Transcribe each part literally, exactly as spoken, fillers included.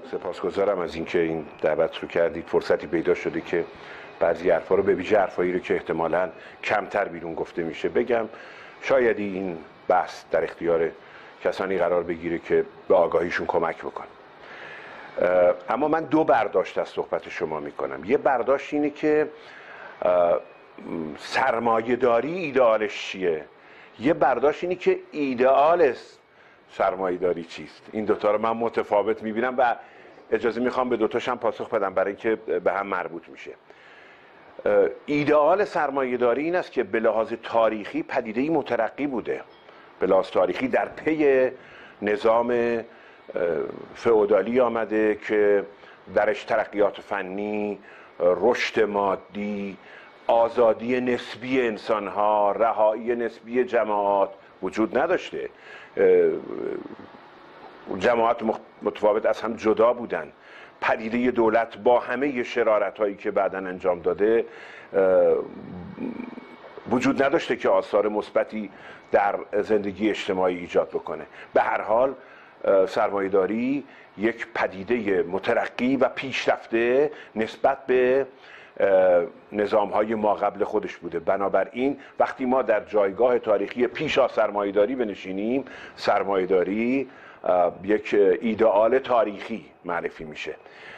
سپاسگزارم از اینکه این دعوت رو کردید. فرصتی پیدا شده که بعضی حرفا رو، به ویژه حرفایی رو که احتمالاً کمتر بیرون گفته میشه بگم. شاید این بحث در اختیار کسانی قرار بگیره که به آگاهیشون کمک بکنه. اما من دو برداشت از صحبت شما میکنم. یه برداشت اینه که سرمایه داری ایدئالش چیه، یه برداشت اینه که ایدئال سرمایه داری چیست. این دوتا رو من متفاوت میبینم و اجازه میخوام به دوتاش هم پاسخ بدم برای اینکه به هم مربوط میشه. ایدئال سرمایه داری این است که به لحاظ تاریخی پدیده‌ای مترقی بوده، به لحاظ تاریخی در پی نظام فئودالی آمده که درش ترقیات فنی، رشد مادی، آزادی نسبی انسانها، رهایی نسبی جماعات وجود نداشته. جماعات متفاوت از هم جدا بودن. پدیده دولت با همه شرارت هایی که بعداً انجام داده وجود نداشته که آثار مثبتی در زندگی اجتماعی ایجاد بکنه. به هر حال سرمایه‌داری یک پدیده مترقی و پیشرفته نسبت به نظام‌های ما قبل خودش بوده. بنابراین وقتی ما در جایگاه تاریخی پیش از سرمایه‌داری بنشینیم، سرمایه‌داری یک ایدئال تاریخی معرفی میشه.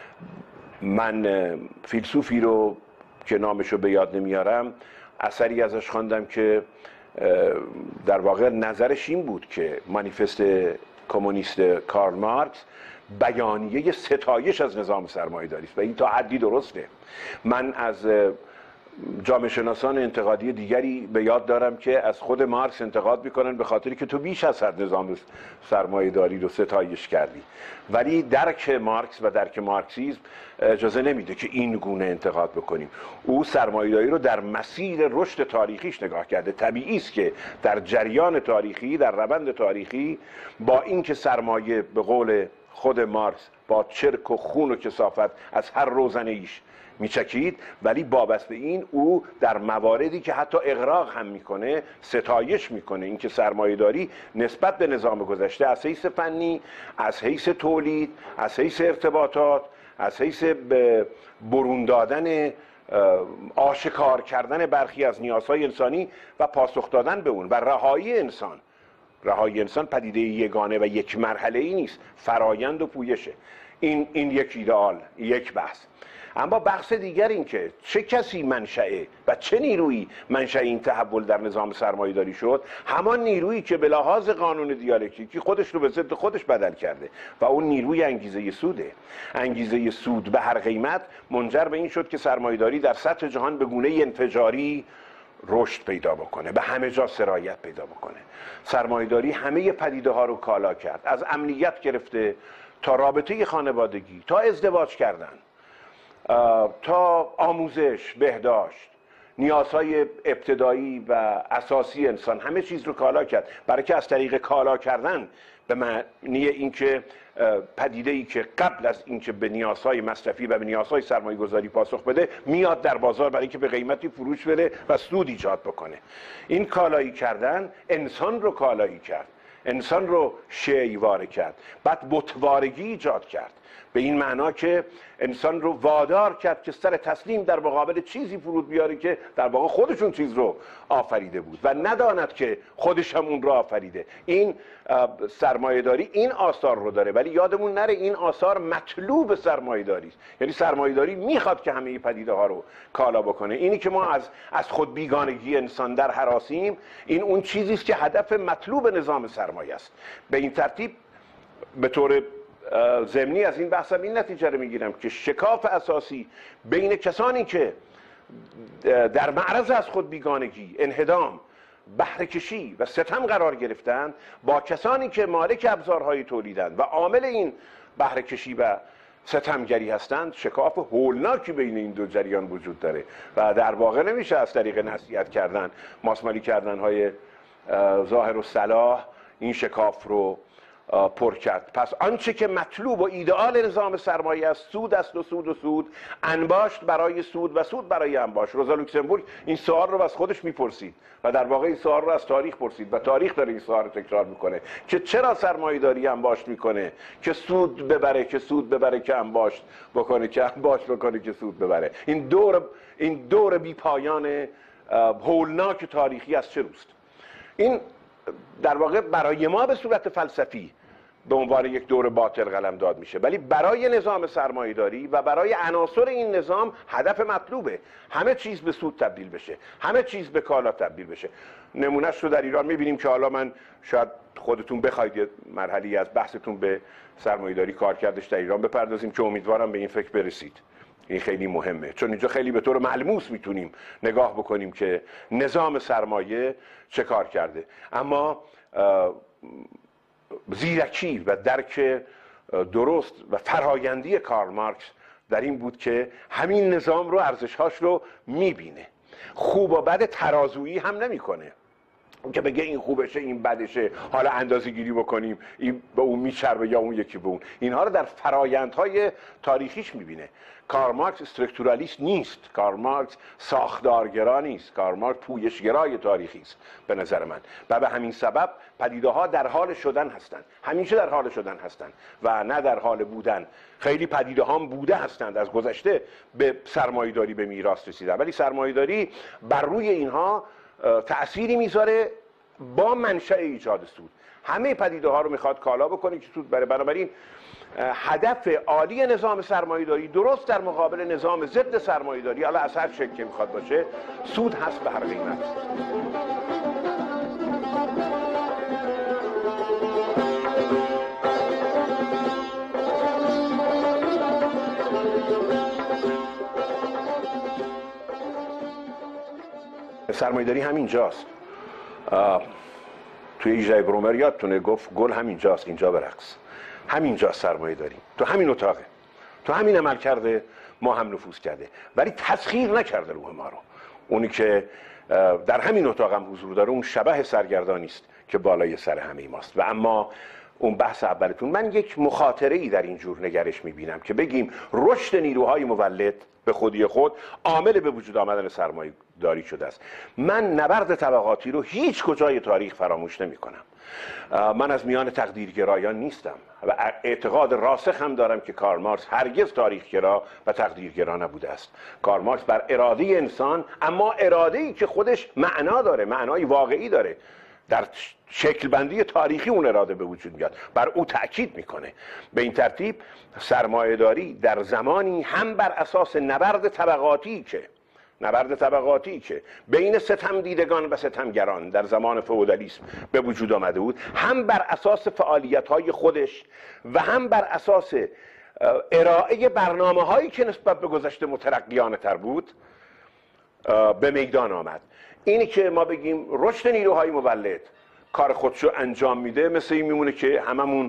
من فیلسوفی رو که نامشو به یاد نمیارم اثری ازش خواندم که در واقع نظرش این بود که مانیفست کمونیست کارل مارکس بیانیه ستایش از نظام سرمایه‌داری است و این تا حدی درسته. من از جامعه شناسان انتقادی دیگری به یاد دارم که از خود مارکس انتقاد میکنن به خاطری که تو بیش از حد نظام سرمایه‌داری رو ستایش کردی، ولی درک مارکس و درک مارکسیسم اجازه نمیده که این گونه انتقاد بکنیم. او سرمایه‌داری رو در مسیر رشد تاریخیش نگاه کرده. طبیعی است که در جریان تاریخی، در روند تاریخی، با اینکه سرمایه به قول خود مارکس با چرک و خون و کثافت از هر روزنه ایش میچکید، ولی وابسته به این او در مواردی که حتی اغراق هم میکنه ستایش میکنه اینکه سرمایه‌داری نسبت به نظام گذشته از حیث فنی، از حیث تولید، از حیث ارتباطات، از حیث برون دادن، آشکار کردن برخی از نیازهای انسانی و پاسخ دادن به اون و رهایی انسان. رهایی انسان پدیده یگانه و یک مرحله ای نیست، فرایند و پویشه. این این یک ایدئال، یک بحث. اما بحث دیگر این که چه کسی منشأ و چه نیرویی منشأ این تحول در نظام سرمایه‌داری شد، همان نیرویی که به لحاظ قانون دیالکتیکی خودش رو به ضد خودش بدل کرده و اون نیروی انگیزه سوده. انگیزه سود به هر قیمت منجر به این شد که سرمایه‌داری در سطح جهان به گونه انفجاری رشد پیدا بکنه، به همه جا سرایت پیدا بکنه. سرمایه‌داری همه پدیده ها رو کالا کرد، از امنیت گرفته تا رابطه خانوادگی، تا ازدواج کردن، تا آموزش، بهداشت، نیازهای ابتدایی و اساسی انسان، همه چیز رو کالا کرد. برای که از طریق کالا کردن به معنی اینکه پدیده‌ای که قبل از اینکه به نیازهای مصرفی و به نیازهای سرمایه‌گذاری پاسخ بده میاد در بازار برای اینکه به قیمتی فروش بده و سود ایجاد بکنه. این کالایی کردن انسان رو کالایی کرد، انسان رو شیواره کرد، بعد بتوارگی ایجاد کرد، به این معنا که انسان رو وادار کرد که سر تسلیم در مقابل چیزی فرود بیاره که در واقع خودشون چیز رو آفریده بود و نداند که خودش هم اون رو آفریده. این سرمایه‌داری این آثار رو داره، ولی یادمون نره این آثار مطلوب سرمایه‌داری است. یعنی سرمایه‌داری میخواد که همه پدیده ها رو کالا بکنه. اینی که ما از از خود بیگانگی انسان در هراسیم، این اون چیزی است که هدف مطلوب نظام سرمایه است. به این ترتیب به طور ضمنی از این بحثم این نتیجه رو میگیرم که شکاف اساسی بین کسانی که در معرض از خود بیگانگی، انهدام، بهره کشی و ستم قرار گرفتند با کسانی که مالک ابزارهای تولیدند و عامل این بهره کشی و ستمگری هستند، شکاف هولناکی بین این دو جریان وجود داره و در واقع نمیشه از طریق نصیحت کردن، ماسمالی کردن های ظاهر و صلاح این شکاف رو پر کرد. پس آنچه که مطلوب و ایدئال نظام سرمایه است سود است و سود و سود، انباشت برای سود و سود برای انباشت. روزا لوکسمبورگ این سوال رو از خودش میپرسید و در واقع این سوال رو از تاریخ پرسید و تاریخ داره این سوال رو تکرار میکنه که چرا سرمایه‌داری انباشت میکنه که سود ببره، که سود ببره که انباشت بکنه، که انباشت بکنه که سود ببره. این دور این دور بی پایان هولناک تاریخی از چه روست؟ این در واقع برای ما به صورت فلسفی به عنوان یک دور باطل قلمداد میشه، ولی برای نظام سرمایه‌داری و برای عناصر این نظام هدف مطلوبه همه چیز به سود تبدیل بشه، همه چیز به کالا تبدیل بشه. نمونهش رو در ایران میبینیم که حالا من شاید خودتون بخواید یه مرحله از بحثتون به سرمایه‌داری کارکردش در ایران بپردازیم که امیدوارم به این فکر برسید. این خیلی مهمه، چون اینجا خیلی به طور ملموس میتونیم نگاه بکنیم که نظام سرمایه چه کار کرده. اما زیرکی و درک درست و فرایندی کارل مارکس در این بود که همین نظام رو، ارزش‌هاش رو میبینه، خوب و بد ترازویی هم نمیکنه که بگه این خوبشه این بدشه، حالا اندازه گیری بکنیم این به اون میچربه یا اون یکی به اون. اینها رو در فرایندهای تاریخیش میبینه. کارل مارکس استرکتورالیست نیست، کارل مارکس ساختارگرا نیست، کارل مارکس پویشگرای تاریخی است به نظر من، و به همین سبب پدیده ها در حال شدن هستند، همیشه در حال شدن هستند و نه در حال بودن. خیلی پدیده ها هم بوده هستند از گذشته به سرمایه‌داری به میراث رسیدن، ولی سرمایه‌داری بر روی اینها تأثیری میذاره با منشأ ایجاد سود. همه پدیده ها رو میخواد کالا بکنه که سود بره. بنابراین هدف عالی نظام سرمایه‌داری درست در مقابل نظام ضد سرمایه‌داری، حالا از هر شکل که میخواد باشه، سود هست به هر قیمت. سرمایه‌داری همینجاست. توی ایجای برومر یادتونه گفت گل همینجاست، اینجا برقص. همینجاست سرمایه‌داری، تو همین اتاقه، تو همین عمل کرده ما هم نفوذ کرده، ولی تسخیر نکرده روح ما رو. اونی که در همین اتاق هم حضور داره اون شبح سرگردانی است که بالای سر همه ماست. و اما اون بحث اولتون، من یک مخاطره ای در این جور نگرش میبینم که بگیم رشد نیروهای مولد به خودی خود عامل به وجود آمدن سرمایه داری شده است. من نبرد طبقاتی رو هیچ کجای تاریخ فراموش نمی کنم. من از میان تقدیرگرایان نیستم و اعتقاد راسخ هم دارم که کارل مارکس هرگز تاریخگرا و تقدیرگرا نبوده است. کارل مارکس بر اراده انسان، اما اراده‌ای که خودش معنا داره، معنای واقعی داره، در شکل بندی تاریخی اون اراده به وجود میاد، بر او تأکید میکنه. به این ترتیب سرمایه‌داری در زمانی هم بر اساس نبرد طبقاتی که نبرد طبقاتی که بین ستم دیدگان و ستمگران در زمان فئودالیسم به وجود آمده بود، هم بر اساس فعالیت‌های خودش و هم بر اساس ارائه برنامه‌هایی که نسبت به گذشته مترقیانه تر بود به میدان آمد. اینی که ما بگیم رشد نیروهای مولد کار خودشو انجام میده، مثل این میمونه که هممون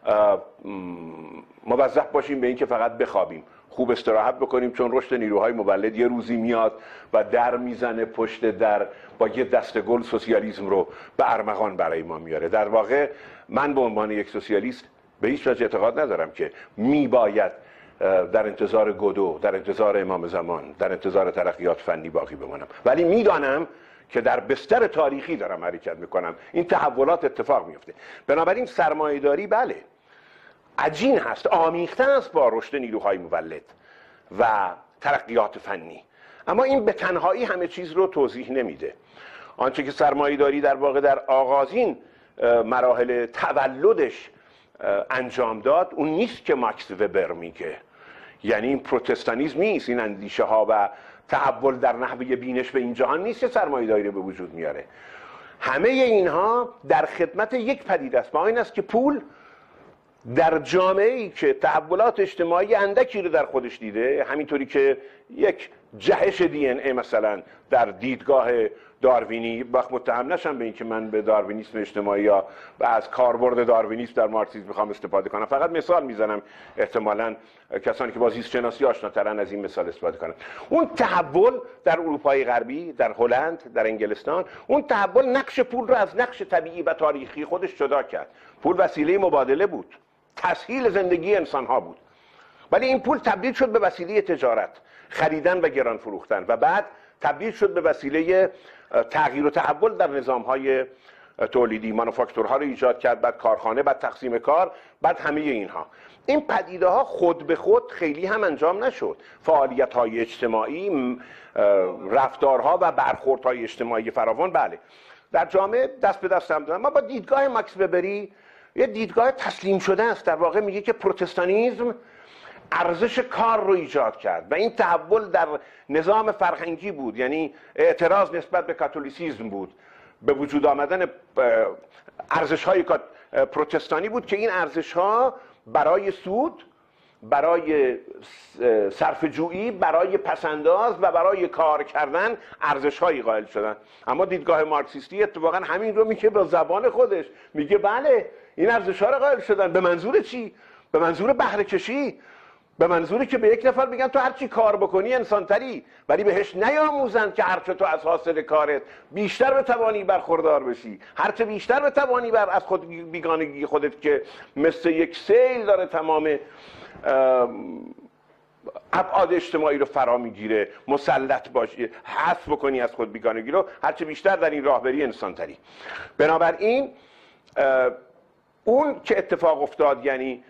موظف باشیم به این که فقط بخوابیم، خوب استراحت بکنیم، چون رشد نیروهای مولد یه روزی میاد و در میزنه پشت در با یه دسته گل سوسیالیسم رو به ارمغان برای ما میاره. در واقع من به عنوان یک سوسیالیست به هیچ وجه اعتقاد ندارم که میباید در انتظار گودو، در انتظار امام زمان، در انتظار ترقیات فنی باقی بمانم، ولی میدانم که در بستر تاریخی دارم حرکت میکنم، این تحولات اتفاق میفته. بنابراین سرمایه‌داری بله عجین هست، آمیخته است با رشد نیروهای مولد و ترقیات فنی، اما این به تنهایی همه چیز رو توضیح نمیده. آنچه که سرمایه‌داری در واقع در آغازین مراحل تولدش انجام داد اون نیست که ماکس وبر میگه، یعنی این پروتستانیسم نیست، این اندیشه ها و تحول در نحوه بینش به این جهان نیست که سرمایه‌داری رو به وجود میاره. همه اینها در خدمت یک پدیده است، و این است که پول در جامعه‌ای که تحولات اجتماعی اندکی رو در خودش دیده، همینطوری که یک جهش دی ان ای مثلا در دیدگاه داروینی، وقت متهم نشم به اینکه من به داروینیسم اجتماعی یا از کاربرد داروینیسم در مارکسیسم میخوام استفاده کنم، فقط مثال میزنم، احتمالاً کسانی که با زیست شناسی آشناترن از این مثال استفاده کنن. اون تحول در اروپای غربی، در هلند، در انگلستان، اون تحول نقش پول رو از نقش طبیعی و تاریخی خودش جدا کرد. پول وسیله مبادله بود، تسهیل زندگی انسانها بود، ولی این پول تبدیل شد به وسیله تجارت، خریدن و گران فروختن، و بعد تبدیل شد به وسیله تغییر و تحول در نظام‌های تولیدی، مانوفاکتورها رو ایجاد کرد، بعد کارخانه، بعد تقسیم کار، بعد همه اینها. این پدیده ها خود به خود خیلی هم انجام نشد. فعالیت‌های اجتماعی، رفتارها و برخوردهای اجتماعی فراوان بله در جامعه دست به دست هم دادن. ما با دیدگاه ماکس وبری یه دیدگاه تسلیم شده است، در واقع میگه که پروتستانیسم ارزش کار رو ایجاد کرد و این تحول در نظام فرهنگی بود، یعنی اعتراض نسبت به کاتولیسیسم بود، به وجود آمدن ارزش‌های پروتستانی بود که این ارزش‌ها برای سود، برای صرفه‌جویی، برای پسنداز و برای کار کردن ارزش‌هایی قائل شدن. اما دیدگاه مارکسیستی اتفاقا همین رو میگه با زبان خودش، میگه بله این ارزش‌ها رو قائل شدن. به منظور چی؟ به منظور بهره کشی، به منظوری که به یک نفر میگن تو هر چی کار بکنی انسانتری، ولی بهش نیاموزن که هرچه تو از حاصل کارت بیشتر بتوانی برخوردار بشی، هرچه بیشتر بتوانی بر از خود بیگانگی خودت که مثل یک سیل داره تمام ابعاد اجتماعی رو فرا میگیره، مسلط باشی، حذف بکنی از خود بیگانگی رو، هرچه بیشتر در این راه بری انسانتری. بنابراین اون که اتفاق افتاد، یعنی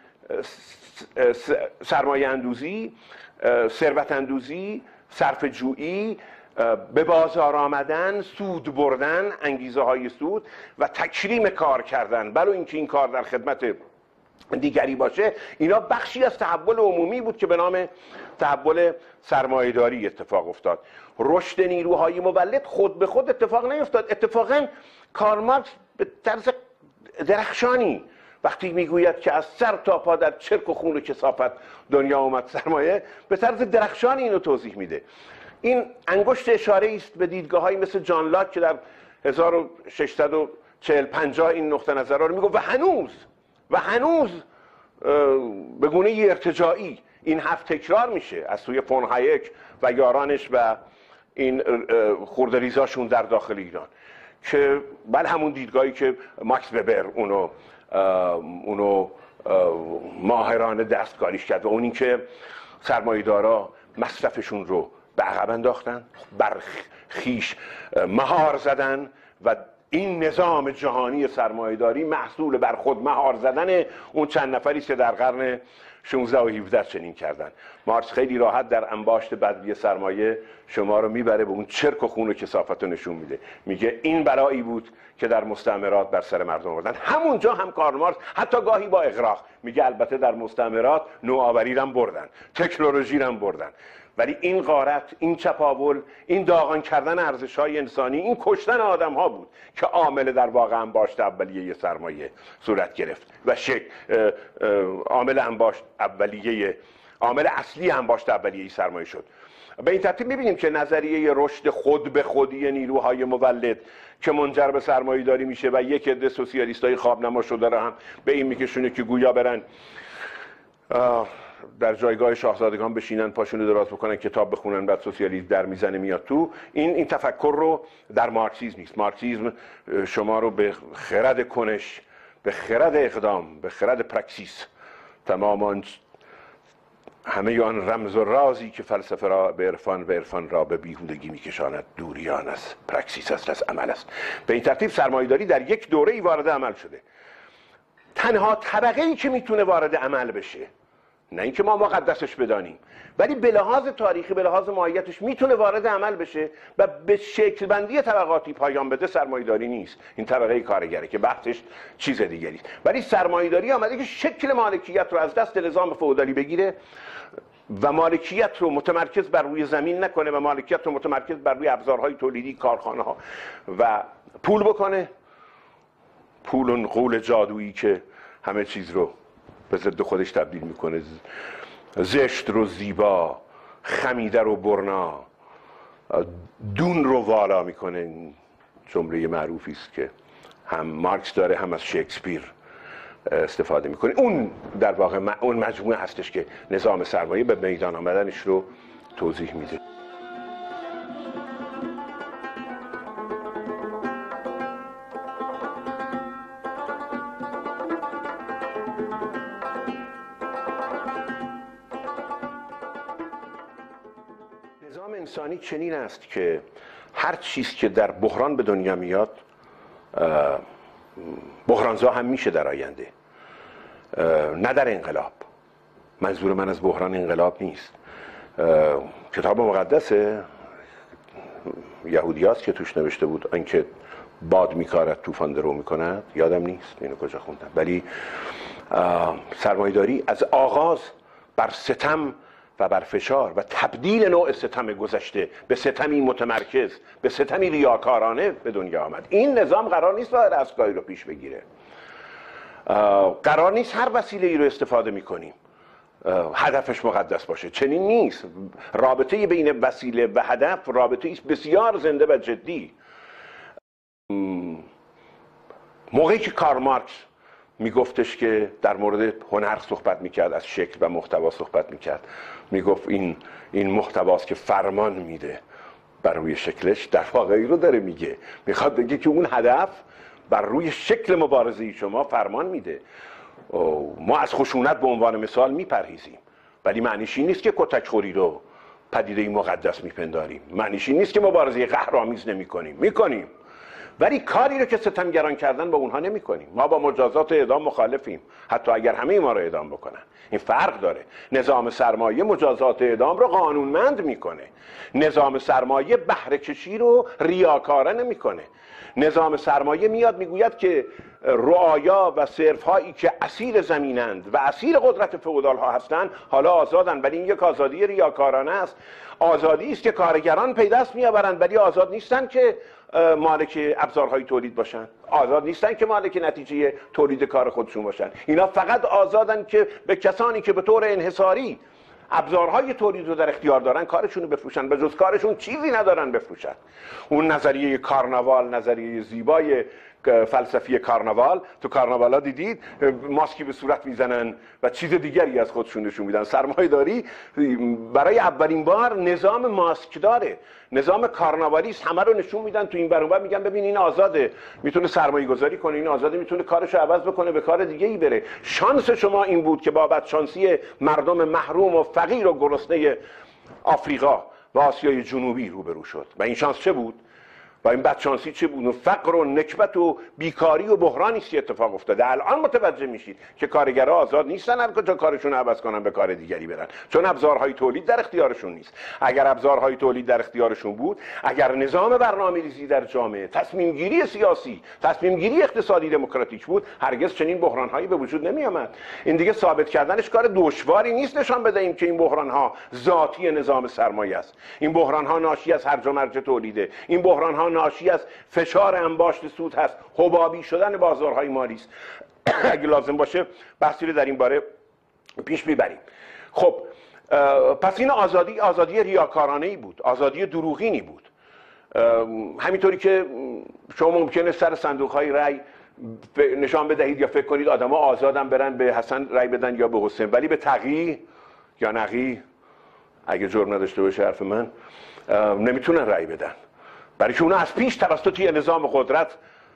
سرمایه اندوزی، ثروت اندوزی، صرفه جویی، به بازار آمدن، سود بردن، انگیزه های سود و تکریم کار کردن، ولو اینکه این کار در خدمت دیگری باشه، اینا بخشی از تحول عمومی بود که به نام تحول سرمایه‌داری اتفاق افتاد. رشد نیروهای مولد خود به خود اتفاق نیفتاد. اتفاقا کارل مارکس به طرز درخشانی وقتی میگوید که از سر تا پا در چرک و خون و کثافت دنیا اومد سرمایه، به طرز درخشانی اینو توضیح میده. این انگشت اشاره است به دیدگاه‌هایی مثل جان لاک که در هزار و ششصد و چهل پنجاه این نقطه نظر رو میگه و هنوز و هنوز به گونه ارتجاعی این حرف تکرار میشه از سوی فون هایک و یارانش و این خردریزاشون در داخل ایران، که بل همون دیدگاهی که ماکس وبر اونو اونو ماهرانه دستکاریش کرد و اون این که سرمایه‌دارا مصرفشون رو به عقب انداختن، بر خیش مهار زدن و این نظام جهانی سرمایه‌داری محصول بر خود مهار زدن اون چند نفری که در قرن شانزده و هفده چنین کردن. مارکس خیلی راحت در انباشت بدوی سرمایه شما رو میبره به اون چرک و خون و کثافت رو نشون میده، میگه این بلایی بود که در مستعمرات بر سر مردم آوردن. همونجا هم کارل مارکس حتی گاهی با اغراق میگه البته در مستعمرات نوآوری رو بردن، تکنولوژی رو بردن، ولی این غارت، این چپاول، این داغان کردن ارزش‌های انسانی، این کشتن آدم‌ها بود که عامل در واقع انباشت اولیه سرمایه صورت گرفت و شک عامل انباشت اولیه عامل اصلی انباشت اولیه سرمایه شد. به این ترتیب می‌بینیم که نظریه رشد خود به خودی نیروهای مولد که منجر به سرمایه‌داری میشه و یک عده سوسیالیستای خوابنما شده را هم به این میکشونه که گویا برن در جایگاه شاهزادگان بشینن، پاشونو دراز بکنن، کتاب بخونن، بعد سوسیالیسم در میزنه میاد تو. این این تفکر رو در مارکسیسم نیست. مارکسیسم شما رو به خرد کنش، به خرد اقدام، به خرد پرکسیس، تمام آن همه آن رمز و رازی که فلسفه را به عرفان و عرفان را به بیهودگی میکشاند دوریان از پرکسیس است، از عمل است. به این ترتیب سرمایه‌داری در یک دوره‌ای وارد عمل شده. تنها طبقه‌ای که میتونه وارد عمل بشه، نه اینکه ما مقدسش بدانیم، ولی به لحاظ تاریخی، به لحاظ ماهیتش میتونه وارد عمل بشه و به شکل بندی طبقاتی پایان بده، سرمایه‌داری نیست. این طبقه کارگره که بحثش چیز دیگری است. ولی سرمایه‌داری آمده که شکل مالکیت رو از دست نظام فئودالی بگیره و مالکیت رو متمرکز بر روی زمین نکنه و مالکیت رو متمرکز بر روی ابزارهای تولیدی، کارخانه‌ها و پول بکنه. پول اون قول جادویی که همه چیز رو به ضد خودش تبدیل میکنه، زشت رو زیبا، خمیده رو برنا، دون رو والا میکنه. این جمله معروفی است که هم مارکس داره هم از شکسپیر استفاده میکنه. اون در واقع اون مجموعه هستش که نظام سرمایه به میدان آمدنش رو توضیح میده. نظام انسانی چنین است که هر چیز که در بحران به دنیا میاد بحرانزا هم میشه در آینده، نه در انقلاب. منظور من از بحران انقلاب نیست. کتاب مقدس یهودی هاست که توش نوشته بود اینکه باد میکارد طوفان درو میکند، یادم نیست اینو کجا خوندم، ولی سرمایه‌داری از آغاز بر ستم و بر فشار و تبدیل نوع ستم گذشته به ستمی متمرکز، به ستمی ریاکارانه به دنیا آمد. این نظام قرار نیست راه رستگاری رو پیش بگیره. قرار نیست هر وسیله ای رو استفاده میکنیم هدفش مقدس باشه. چنین نیست. رابطه بین وسیله و هدف رابطه است بسیار زنده و جدی. موقعی که کارل مارکس میگفتش که در مورد هنر صحبت میکرد، از شکل و محتوا صحبت میکرد، میگفت این این محتواست که فرمان میده بر روی شکلش، در واقع این رو داره میگه. میخواد بگه که اون هدف بر روی شکل مبارزه شما فرمان میده. ما از خشونت به عنوان مثال میپرهیزیم، ولی معنیش این نیست که کتک خوری رو پدیده مقدس میپنداریم. معنیش این نیست که مبارزه قهرآمیز نمیکنیم، میکنیم، ولی کاری رو که ستمگران کردن با اونها نمی کنیم. ما با مجازات اعدام مخالفیم، حتی اگر همه ما رو اعدام بکنن. این فرق داره. نظام سرمایه مجازات اعدام رو قانونمند میکنه. نظام سرمایه بهره کشی رو ریاکارانه نمیکنه. نظام سرمایه میاد میگوید که رعایا و صرف‌هایی که اسیر زمینند و اسیر قدرت فئودال ها هستند حالا آزادن، ولی این یک آزادی ریاکارانه است. آزادی است که کارگران پیداست میآورند، ولی آزاد نیستن که مالک ابزارهای تولید باشن، آزاد نیستن که مالک نتیجه تولید کار خودشون باشن. اینا فقط آزادن که به کسانی که به طور انحصاری ابزارهای تولید رو در اختیار دارن کارشون رو بفروشن، به جز کارشون چیزی ندارن بفروشن. اون نظریه کارناوال، نظریه زیبای فلسفی کارناوال، تو کارناوالا دیدید ماسکی به صورت میزنن و چیز دیگری از خودشون نشون میدن. سرمایه‌داری برای اولین بار نظام ماسک داره، نظام کارناوالیست، همه رو نشون میدن تو این ور اون ور، میگن ببین این آزاده، میتونه سرمایه گذاری کنه، این آزاده میتونه کارشو عوض بکنه، به کار دیگه ای بره. شانس شما این بود که با بدشانسی مردم محروم و فقیر و گرسنه آفریقا و آسیای جنوبی روبرو شد. و این شانس چه بود؟ و این بدشانسی چه بود؟ فقر و نکبت و بیکاری و بحرانی است که اتفاق افتاده. الان متوجه میشید که کارگرها آزاد نیستن هر کجا کارشون عوض کنن به کار دیگری برن، چون ابزارهای تولید در اختیارشون نیست. اگر ابزارهای تولید در اختیارشون بود، اگر نظام برنامه‌ریزی در جامعه، تصمیم گیری سیاسی، تصمیم گیری اقتصادی دموکراتیک بود، هرگز چنین بحران‌هایی به وجود نمی آمد. این دیگه ثابت کردنش کار دشواری نیست، نشان بدهیم که این بحران‌ها ذاتی نظام سرمایه است. این بحران‌ها ناشی از هرج و مرج تولیده. این بحران‌ها ناشی از فشار انباشت سود هست، حبابی شدن بازارهای مالی است. اگه لازم باشه بحثی رو در این باره پیش میبریم. خب پس این آزادی آزادی ریاکارانه‌ای بود، آزادی دروغینی بود. همینطوری که شما ممکنه سر صندوق‌های رأی نشان بدهید یا فکر کنید آدم‌ها آزادن برن به حسن رأی بدن یا به حسین، ولی به تقی یا نقی، اگه جرم نداشته باشه حرف من، نمیتونن رأی بدن، برای که اونا از پیش توسط یه نظام قدرت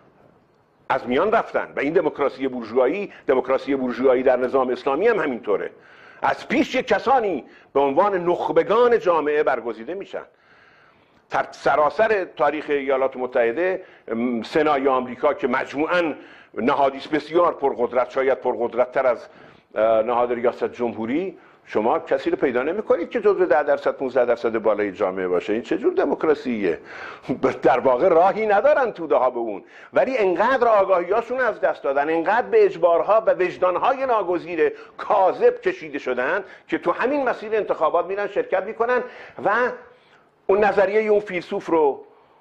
از میان رفتن. و این دموکراسی بورژوایی، دموکراسی بورژوایی در نظام اسلامی هم همینطوره. از پیش یک کسانی به عنوان نخبگان جامعه برگزیده میشن. در سراسر تاریخ ایالات متحده، سنای آمریکا که مجموعاً نهادی است بسیار پرقدرت، شاید پرقدرت‌تر از نهاد ریاست جمهوری، شما کسی رو پیدا نمی‌کنید که جزو ده درصد پانزده درصد بالای جامعه باشه. این چه جور دموکراسیه؟ در واقع راهی ندارن توده ها به اون، ولی انقدر آگاهیاشون از دست دادن، انقدر به اجبارها و وجدانهای ناگزیر کاذب کشیده شدن که تو همین مسیر انتخابات میرن شرکت میکنن و اون نظریه اون فیلسوف رو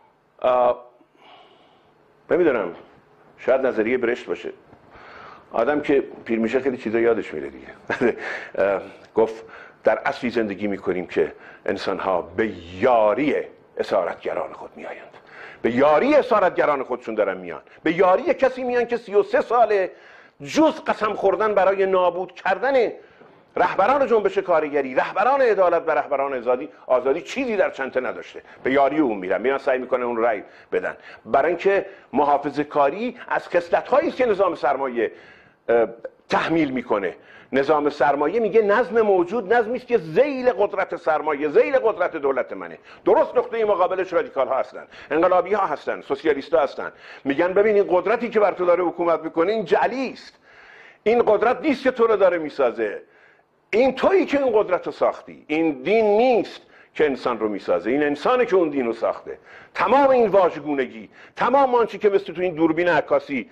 نمیدونم، شاید نظریه برشت باشه، آدم که پیر میشه خیلی چیزا یادش میره دیگه. گفت در عصری زندگی میکنیم که انسانها به یاری اسارتگران خود میآیند، به یاری اسارتگران خودشون دارن میان، به یاری کسی میان که سی و سه ساله جز قسم خوردن برای نابود کردن رهبران جنبش کارگری، رهبران عدالت و رهبران آزادی آزادی چیزی در چنته نداشته، به یاری اون میرن، میرن سعی میکنن اون رأی بدن، برای اینکه محافظه کاری از خصلت‌هایی است که نظام سرمایه تحمیل میکنه. نظام سرمایه میگه نظم موجود نظمی است که ذیل قدرت سرمایه، ذیل قدرت دولت منه. درست نقطه مقابلش رادیکال ها هستن، انقلابی ها هستن، سوسیالیست ها هستن، میگن ببین این قدرتی که بر تو داره حکومت میکنه این جعلی است، این قدرت نیست که تو رو داره میسازه، این تویی که این قدرت رو ساختی، این دین نیست که انسان رو میسازه، این انسانه که اون دین رو ساخته. تمام این واژگونگی، تمام آنچه که مثل تو این دوربین عکاسی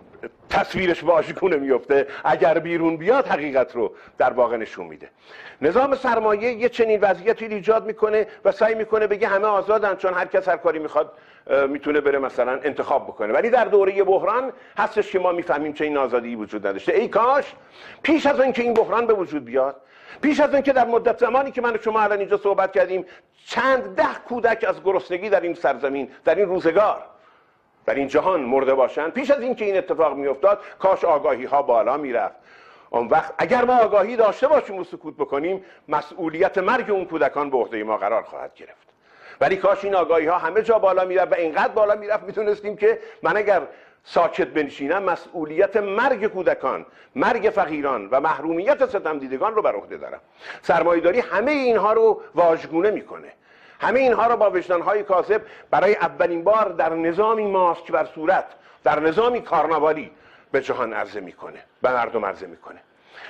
تصویرش واژگونه میفته، اگر بیرون بیاد حقیقت رو در واقع نشون میده. نظام سرمایه یه چنین وضعیتی ایجاد میکنه و سعی میکنه بگه همه آزادن، چون هر کس هر کاری میخواد میتونه بره مثلا انتخاب بکنه. ولی در دوره بحران هستش که ما میفهمیم چه این آزادی وجود نداشته. ای کاش پیش از اینکه این بحران به وجود بیاد، پیش از اینکه در مدت زمانی که من و شما الان اینجا صحبت کردیم چند ده کودک از گرسنگی در این سرزمین، در این روزگار، در این جهان مرده باشند، پیش از اینکه این اتفاق میافتاد کاش آگاهی ها بالا میرفت. اون وقت اگر ما آگاهی داشته باشیم و سکوت بکنیم، مسئولیت مرگ اون کودکان به عهده ما قرار خواهد گرفت. ولی کاش این آگاهی ها همه جا بالا میرفت و اینقدر بالا میرفت میتونستیم که من اگر ساکت بنشینم مسئولیت مرگ کودکان، مرگ فقیران و محرومیت ستمدیدگان رو بر عهده دارم. سرمایه‌داری همه اینها رو واژگونه میکنه، همه اینها رو با وجدان‌های کاذب برای اولین بار در نظامی ماسک بر صورت، در نظامی کارناوالی به جهان عرضه میکنه، به مردم عرضه میکنه.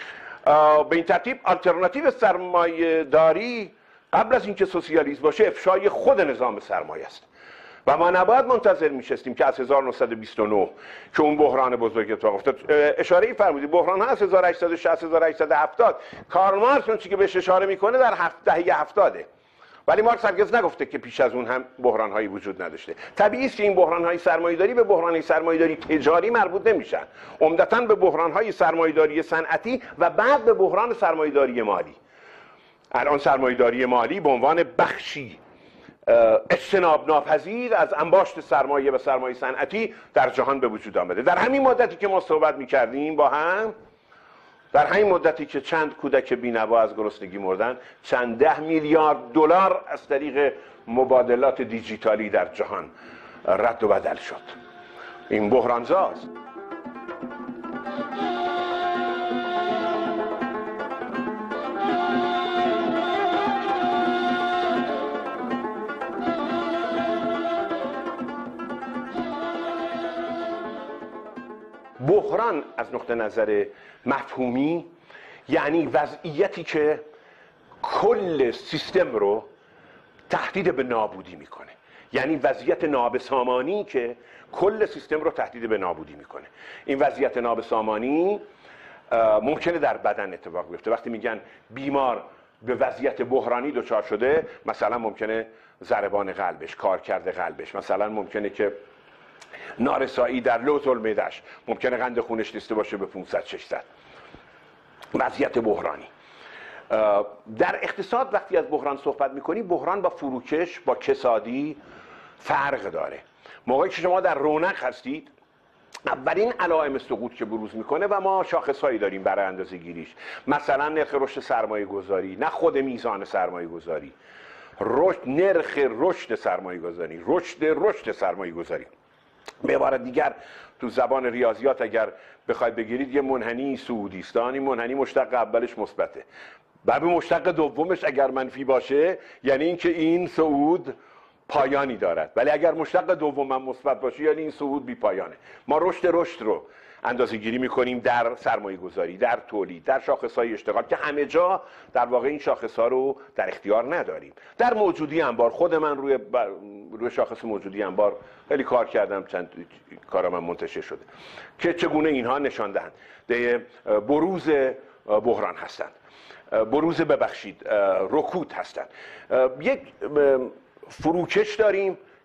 به این ترتیب آلترناتیو سرمایه‌داری قبل از اینکه سوسیالیسم باشه افشای خود نظام سرمایه است و ما نباید منتظر میشستیم که از هزار و نهصد و بیست و نه که اون بحران بزرگ اتفاق افتاد. اشاره فرمودید بحران ها از هزار و هشتصد و شصت هزار و هشتصد و هفتاد، کارل مارکس اون چیزی که بهش اشاره میکنه در هفت دهه هفتاده، ولی مارکس هرگز نگفته که پیش از اون هم بحران هایی وجود نداشته. طبیعی است که این بحران های سرمایه‌داری به بحران های سرمایه‌داری تجاری مربوط نمیشن، عمدتاً به بحران های سرمایه‌داری صنعتی و بعد به بحران سرمایه‌داری مالی. الان سرمایه‌داری مالی به عنوان بخشی اجتناب ناپذیر از انباشت سرمایه و سرمایه صنعتی در جهان به وجود آمده. در همین مدتی که ما صحبت می‌کردیم با هم، در همین مدتی که چند کودک بی‌نوا از گرسنگی مردن، چند ده میلیارد دلار از طریق مبادلات دیجیتالی در جهان رد و بدل شد. این بحران‌زاست. بحران از نقطه نظر مفهومی یعنی وضعیتی که کل سیستم رو تهدید به نابودی میکنه، یعنی وضعیت نابسامانی که کل سیستم رو تهدید به نابودی میکنه. این وضعیت نابسامانی ممکنه در بدن اتفاق بیفته. وقتی میگن بیمار به وضعیت بحرانی دچار شده، مثلا ممکنه ضربان قلبش، کارکرد قلبش، مثلا ممکنه که نارسایی در لوز المعده‌اش، ممکنه قند خونش رسیده باشه به پانصد ششصد. وضعیت بحرانی. در اقتصاد وقتی از بحران صحبت میکنی، بحران با فروکش، با کسادی فرق داره. موقعی که شما در رونق هستید، اولین علائم سقوط که بروز میکنه و ما شاخصهایی داریم برای اندازه گیریش، مثلا نرخ رشد سرمایه گذاری، نه خود میزان سرمایه گذاری، رشد، نرخ رشد سرمایه گذاری، رشد رشد سرمایه گذاری. به عبارت دیگر تو زبان ریاضیات اگر بخواید بگیرید یه منحنی صعودی است، این منحنی مشتق اولش مثبته، بعد مشتق دومش اگر منفی باشه یعنی اینکه این صعود پایانی دارد، ولی اگر مشتق دوم هم مثبت باشه یعنی این صعود بی پایانه. ما رشد رشد رو اندازه گیری میکنیم در سرمایه گذاری، در تولید، در شاخصهای اشتغال که همه جا در واقع این شاخصها رو در اختیار نداریم. در موجودی انبار، خود من روی روی شاخص موجودی انبار خیلی کار کردم، چند کارم هم منتشر شده که چگونه اینها نشان دهند بروز بحران هستند، بروز ببخشید رکود هستند. یک فروکش داریم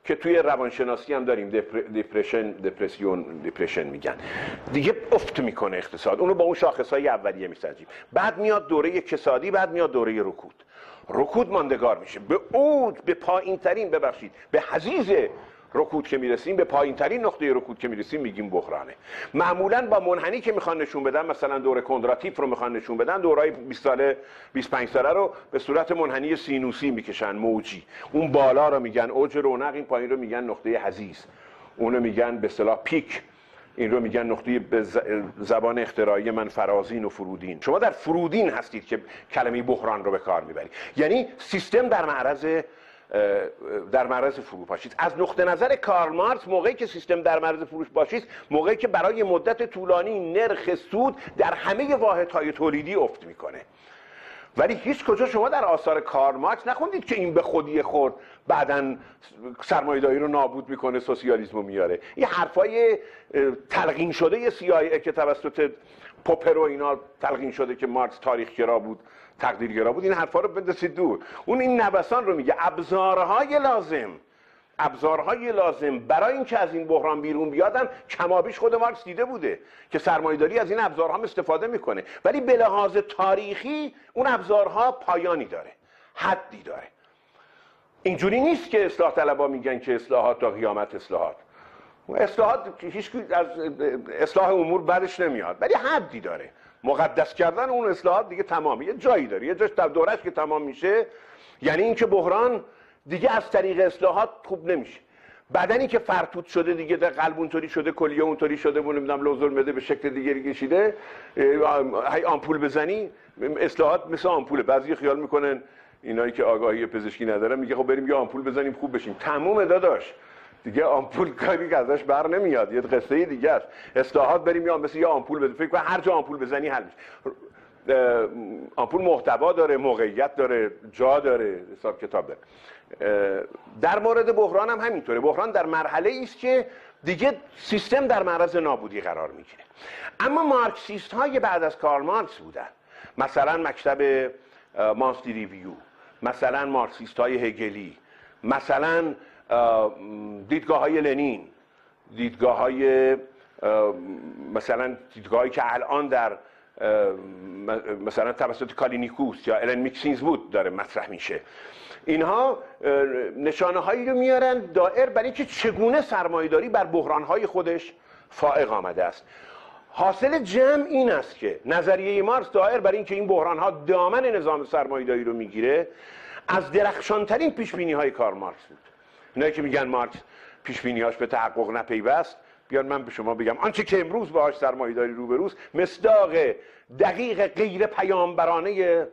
که توی روانشناسی هم داریم، دپرشن، دپرسیون، دپرشن میگن، دیگه افت میکنه اقتصاد. اونو با اون شاخصهای اولیه میسنجیم. بعد میاد دوره کسادی، بعد میاد دوره رکود. رکود ماندگار میشه. به اود، به پایین ترین، ببخشید، به حضیض رکود که میرسیم، به پایین ترین نقطه رکود که میرسیم میگیم بحرانه. معمولا با منحنی که میخوان نشون بدن، مثلا دوره کندراتیف رو میخوان نشون بدن، دورهای بیست ساله، بیست و پنج ساله رو به صورت منحنی سینوسی میکشن، موجی. اون بالا رو میگن اوج رونق، این پایین رو میگن نقطه حضیض، اونو میگن به اصطلاح پیک، این رو میگن نقطه به زبان اختراعی من فرازین و فرودین. شما در فرودین هستید که کلمه بحران رو به کار میبرید، یعنی سیستم در معرض در معرض فروپاشی است. از نقطه نظر کارل مارکس موقعی که سیستم در معرض فروپاشی است، موقعی که برای مدت طولانی نرخ سود در همه واحدهای تولیدی افت میکنه. ولی هیچ کجا شما در آثار کارل مارکس نخوندید که این به خودی خود بعداً سرمایه‌داری رو نابود میکنه، سوسیالیسم رو میاره. این حرفای تلقین شده سی آی ای که توسط پوپر و اینا تلقین شده که مارکس تاریخ‌گرا بود، تقدیرگرا بود، این حرفا رو بندازید دور. اون این نوسان رو میگه. ابزارهای لازم ابزارهای لازم برای اینکه از این بحران بیرون بیادن کمابیش خود مارکس دیده بوده که سرمایه‌داری از این ابزارها استفاده میکنه، ولی به لحاظ تاریخی اون ابزارها پایانی داره، حدی داره. اینجوری نیست که اصلاح طلبا میگن که اصلاحات تا قیامت اصلاحات. اصلاحات هیچ از اصلاح امور بعدش نمیاد، ولی حدی داره. مقدس کردن اون اصلاحات دیگه تمامه، یه جایی داره، یه جاش در دورش که تمام میشه، یعنی اینکه بحران دیگه از طریق اصلاحات خوب نمیشه. بدنی که فرتوت شده دیگه، در قلب اونطوری شده، کلیه اونطوری شده، نمیدونم لوزر مده به شکل دیگری کشیده، هی آمپول بزنی، اصلاحات مثل آمپوله. بعضی خیال میکنن اینایی که آگاهی پزشکی ندارن، میگه خب بریم یه آمپول بزنیم خوب بشیم. تموم داداش، دیگه آمپول کاری که ازش بر نمیاد، یه قصه دیگه است. اصلاحات بریم یا مثل یه آمپول بزنیم، فکر کن هر جا آمپول بزنی حل میشه. آمپول محتوا داره، موقعیت داره، جا داره، حساب کتاب داره. در مورد بحران هم همینطوره. بحران در مرحله ای است که دیگه سیستم در معرض نابودی قرار میگیره. اما مارکسیست های بعد از کارل مارکس بودن، مثلا مکتب مانسلی ریویو، مثلا مارکسیست های هگلی، مثلا دیدگاه های لنین، دیدگاه های مثلا دیدگاهی که الان در مثلا توسط کالینیکوس یا الن میکسینز بود داره مطرح میشه. اینها نشانه هایی رو میارن دائر برای اینکه چگونه سرمایه‌داری بر بحران‌های خودش فائق آمده است. حاصل جمع این است که نظریه مارکس دائر برای اینکه این بحران‌ها دامن نظام سرمایه‌داری رو میگیره، از درخشانترین پیش‌بینی‌های کارل مارکس بود. اینایی که میگن مارکس پیش‌بینی‌هاش به تحقق نپیوست، بیان من به شما بگم آنچه که امروز باهاش سرمایه‌داری روبروست مصداق دقیق غیر پیامبرانه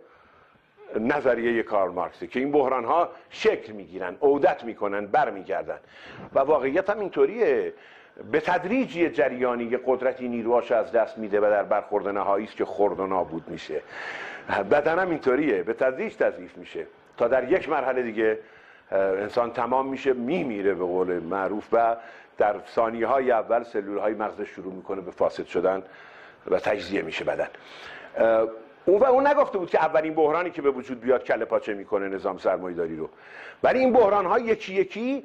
نظریه کارل مارکسه که این بحران ها شکل میگیرن، عودت میکنن، برمیگردن. و واقعیت هم اینطوریه. به تدریج جریانی قدرتی نیروهاش از دست میده و در برخورد نهایی است که خرد و نابود میشه. بدن هم اینطوریه، به تدریج تضعیف میشه تا در یک مرحله دیگه انسان تمام میشه، میمیره به قول معروف، و در ثانیه های اول سلول های مغزش شروع میکنه به فاسد شدن و تجزیه میشه بدن. اون و اون نگفته بود که اولین بحرانی که به وجود بیاد کله پاچه میکنه نظام سرمایه‌داری رو، ولی این بحران ها یکی یکی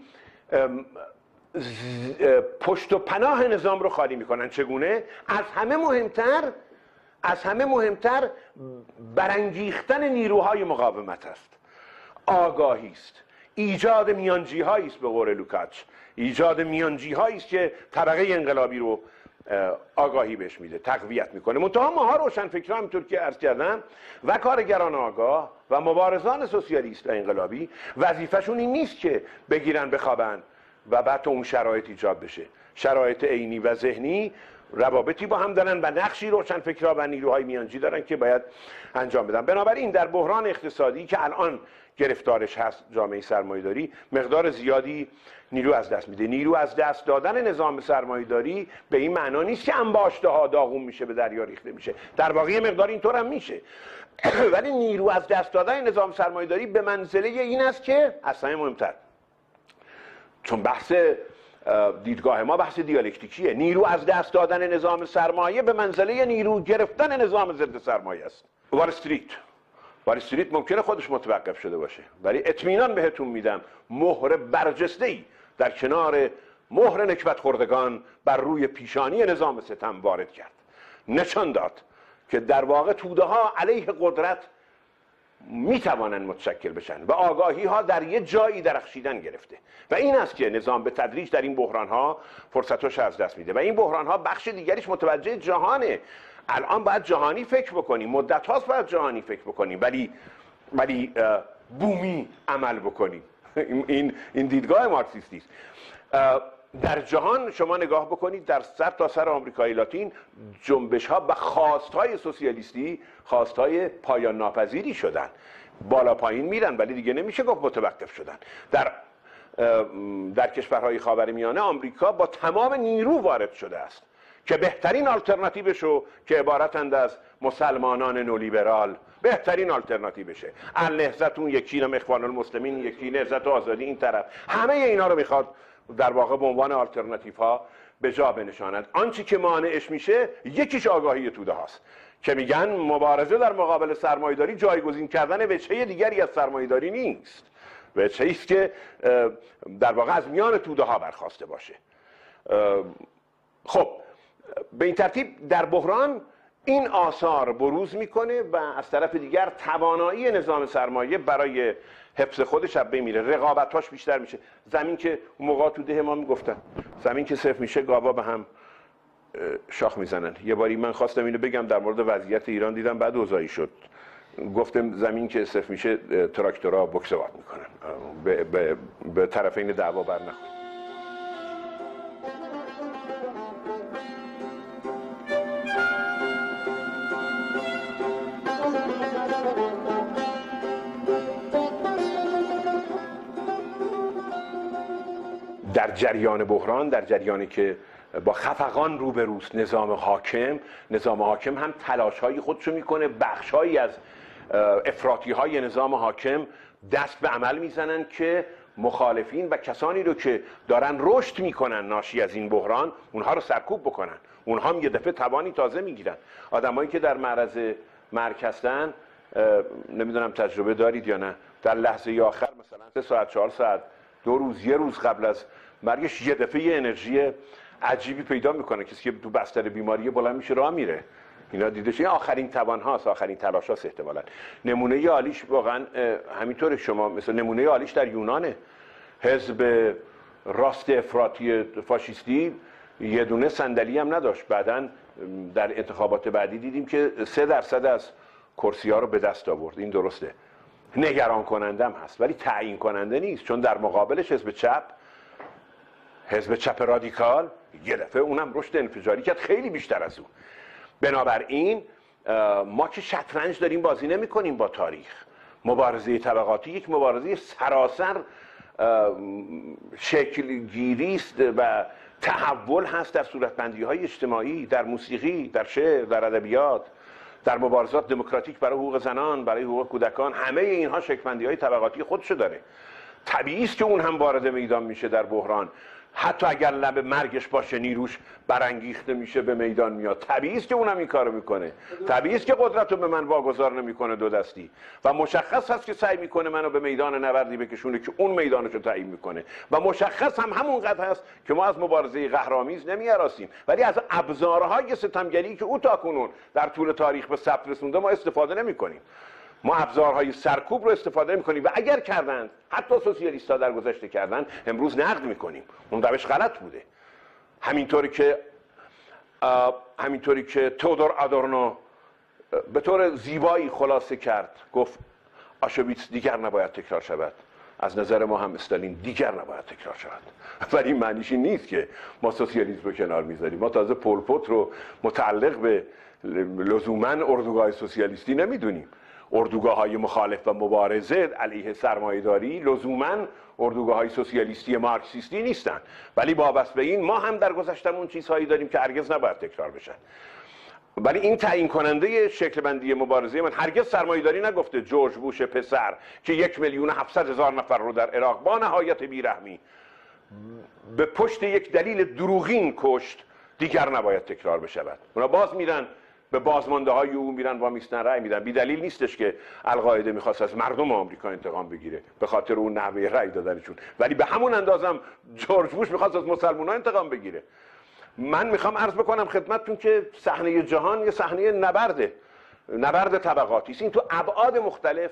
پشت و پناه نظام رو خالی میکنن. چگونه؟ از همه مهمتر از همه مهمتر برانگیختن نیروهای مقاومت است، آگاهی است، ایجاد میانجی هایی است، به قول لوکاچ ایجاد میانجی هایی است که طبقه انقلابی رو آگاهی بهش میده، تقویت میکنه. منتها ماها روشنفکران همونطور که عرض کردم و کارگران آگاه و مبارزان سوسیالیست و انقلابی وظیفه‌شون این نیست که بگیرن بخوابن و بعد تو اون شرایط ایجاد بشه. شرایط عینی و ذهنی روابطی با هم دارن و نقشی روشنفکرها و نیروهای میانجی دارن که باید انجام بدن. بنابراین در بحران اقتصادی که الان گرفتارش هست جامعه سرمایه‌داری، مقدار زیادی نیرو از دست میده. نیرو از دست دادن نظام سرمایه‌داری به این معنا نیست که انباشته ها داغون میشه، به دریا ریخته میشه. در واقع یه مقدار اینطور هم میشه. ولی نیرو از دست دادن نظام سرمایه‌داری به منزله این است که اصلا مهمتر، چون بحث دیدگاه ما بحث دیالکتیکیه، نیرو از دست دادن نظام سرمایه به منزله نیرو گرفتن نظام ضد سرمایه است. وال استریت وال استریت ممکنه خودش متوقف شده باشه، ولی اطمینان بهتون میدم مهر برجسته‌ای در کنار مهر نکبت خوردگان بر روی پیشانی نظام ستم وارد کرد. نشان داد که در واقع توده ها علیه قدرت می توانند متشکل بشن و آگاهی ها در یه جایی درخشیدن گرفته و این است که نظام به تدریج در این بحران ها فرصتش از دست میده و این بحران ها بخش دیگریش متوجه جهانه. الان باید جهانی فکر بکنیم، مدت هاست باید جهانی فکر بکنیم، ولی ولی بومی عمل بکنیم. این این دیدگاه مارکسیستی است. در جهان شما نگاه بکنید، در سر تا سر آمریکای لاتین جنبش ها و خواست های سوسیالیستی خواست های پایان ناپذیری شدن، بالا پایین میرن ولی دیگه نمیشه گفت متوقف شدن. در در کشورهای خاورمیانه آمریکا با تمام نیرو وارد شده است که بهترین آلترناتیوش رو که عبارتند از مسلمانان نولیبرال بهترین آلترناتیوشه، النهضت اون یکی، نم اخوان المسلمین یکی، نهضت آزادی این طرف، همه اینا رو میخواد در واقع به عنوان آلترناتیو ها به جا بنشاند. آنچه که مانعش میشه یکیش آگاهی توده هاست که میگن مبارزه در مقابل سرمایه‌داری جایگزین کردن وجهه دیگری از سرمایه‌داری نیست، وجهه‌ای است که در واقع از میان توده ها برخواسته باشه. خب به این ترتیب در بحران این آثار بروز میکنه و از طرف دیگر توانایی نظام سرمایه برای حفظ خودش از بین میره، رقابتاش بیشتر میشه. زمین که اون موقع تو ده ما میگفتن زمین که صفر میشه گاوا به هم شاخ میزنن. یه باری من خواستم اینو بگم در مورد وضعیت ایران، دیدم بعد اوضاعی شد، گفتم زمین که صفر میشه تراکتورها بوکسوات میکنن، به, به, به طرفین دعوا بر نخورید. در جریان بحران، در جریانی که با خفقان روبروست نظام حاکم، نظام حاکم هم تلاش‌های خودشو میکنه، بخش‌هایی از افراطی‌های نظام حاکم دست به عمل میزنن که مخالفین و کسانی رو که دارن رشد میکنن ناشی از این بحران اونها رو سرکوب بکنن. اونها هم یه دفعه توانی تازه میگیرن. آدمایی که در معرض مرگ هستن، نمیدونم تجربه دارید یا نه، در لحظه آخر مثلا سه ساعت چهار ساعت دو روز یه روز قبل از مرگش یه دفعه یه انرژی عجیبی پیدا میکنه. کسی که تو بستر بیماری بلند میشه راه میره. اینا دیده شده آخرین توان هاست، آخرین تلاش هاست احتمالاً. نمونه عالیش واقعا همینطور، شما مثلا نمونه عالیش در یونانه. حزب راست افراطی فاشیستی یه دونه صندلی هم نداشت. بعداً در انتخابات بعدی دیدیم که سه درصد از کرسی ها رو به دست آورد. این درسته، نگران کننده هم هست ولی تعیین کننده نیست، چون در مقابلش حزب چپ، حزب چپ رادیکال یه دفعه اونم رشد انفجاری کرد خیلی بیشتر از اون. بنابراین ما که شطرنج داریم بازی نمی کنیم با تاریخ. مبارزه طبقاتی یک مبارزه سراسر شکل گیری است و تحول هست در صورتبندی های اجتماعی، در موسیقی، در شعر، در ادبیات، در مبارزات دموکراتیک برای حقوق زنان، برای حقوق کودکان. همه اینها شکل‌بندی های طبقاتی خودشو داره. طبیعی است که اون هم وارد میدان میشه در بحران، حتی اگر لب مرگش باشه نیروش برانگیخته میشه به میدان میاد. طبیعی است که اونم این کارو میکنه. طبیعی است که قدرت رو به من واگذار نمیکنه دو دستی و مشخص هست که سعی میکنه منو به میدان نبردی بکشونه که اون میدانش رو تعیین میکنه و مشخص هم همونقدر هست که ما از مبارزه قهرآمیز نمیاراسیم ولی از ابزارهای ستمگری که او تاکنون در طول تاریخ به ثبت رسونده ما استفاده نمیکنیم. ما ابزارهای سرکوب رو استفاده میکنیم و اگر کردند، حتی سوسیالیست‌ها در گذشته کردن، امروز نقد میکنیم اون روش غلط بوده. همینطوری که همینطوری که تئودور آدورنو به طور زیبایی خلاصه کرد، گفت آشویتس دیگر نباید تکرار شود. از نظر ما هم استالین دیگر نباید تکرار شود. ولی این معنیش این نیست که ما سوسیالیسم رو کنار میذاریم. ما تازه پول پوت رو متعلق به لزوما اردوگاه سوسیالیستی نمیدونیم. اردوگاه های مخالف و مبارزه علیه سرمایه‌داری لزوما اردوگاه های سوسیالیستی مارکسیستی نیستن، ولی وابسته به این ما هم در گذشتمون چیزهایی داریم که هرگز نباید تکرار بشن. ولی این تعیین کننده شکل بندی مبارزه من. هرگز سرمایه‌داری نگفته جورج بوش پسر که یک میلیون هفتصد هزار نفر رو در عراق با نهایت بیرحمی به پشت یک دلیل دروغین کشت دیگر نباید تکرار بشود. اونا باز میرن به بازمانده های او میرن وا میستن رأی میدن. بی دلیل نیستش که القاعده میخواست از مردم آمریکا انتقام بگیره به خاطر اون نحوه رأی دادنشون، ولی به همون اندازم جورج بوش میخواست از مسلمان‌ها انتقام بگیره. من میخوام عرض بکنم خدمتتون که صحنه جهان یه صحنه نبرده، نبرد طبقاتی است. این تو ابعاد مختلف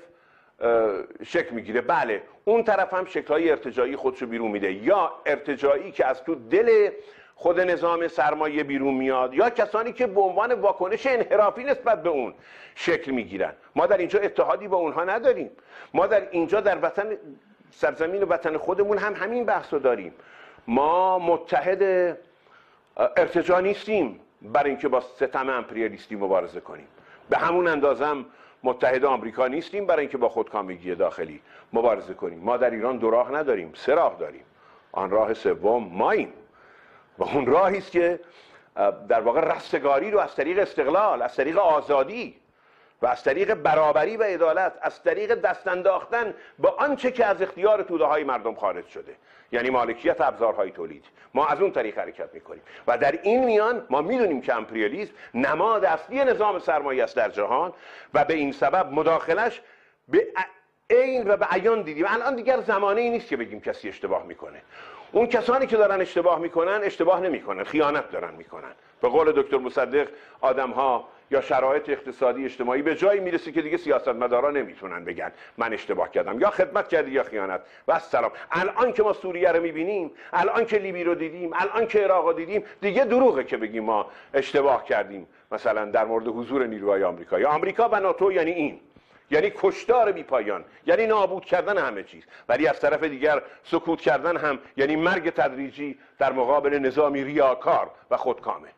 شکل میگیره. بله اون طرف هم شکل‌های ارتجاعی خودشو بیرون میده، یا ارتجاعی که از تو دل خود نظام سرمایه بیرون میاد، یا کسانی که به عنوان واکنش انحرافی نسبت به اون شکل میگیرن. ما در اینجا اتحادی با اونها نداریم. ما در اینجا در وطن سرزمین وطن خودمون هم همین بحثو داریم. ما متحد ارتجاع نیستیم برای اینکه با ستم امپریالیستی مبارزه کنیم. به همون اندازم متحد آمریکا نیستیم برای اینکه با خودکامگی داخلی مبارزه کنیم. ما در ایران دو راه نداریم، سه راه داریم. آن راه سوم ماییم و اون راهی است که در واقع رستگاری رو از طریق استقلال، از طریق آزادی و از طریق برابری و عدالت، از طریق دست انداختن به آنچه که از اختیار توده های مردم خارج شده، یعنی مالکیت ابزارهای تولید، ما از اون طریق حرکت میکنیم. و در این میان ما میدونیم که امپریالیسم نماد اصلی نظام سرمایه است در جهان و به این سبب مداخلش به عین و به عیان دیدیم. الان دیگر زمانه ای نیست که بگیم کسی اشتباه میکنه. اون کسانی که دارن اشتباه میکنن اشتباه نمیکنن، خیانت دارن میکنن. به قول دکتر مصدق آدمها یا شرایط اقتصادی اجتماعی به جایی میرسه که دیگه سیاستمدارا نمیتونن بگن من اشتباه کردم، یا خدمت کردی یا خیانت و السلام. الان که ما سوریه رو میبینیم، الان که لیبی رو دیدیم، الان که عراق رو دیدیم، دیگه دروغه که بگیم ما اشتباه کردیم مثلا در مورد حضور نیروهای آمریکا. یا آمریکا و ناتو یعنی این، یعنی کشتار بی پایان، یعنی نابود کردن همه چیز. ولی از طرف دیگر سکوت کردن هم یعنی مرگ تدریجی در مقابل نظامی ریاکار و خودکامه.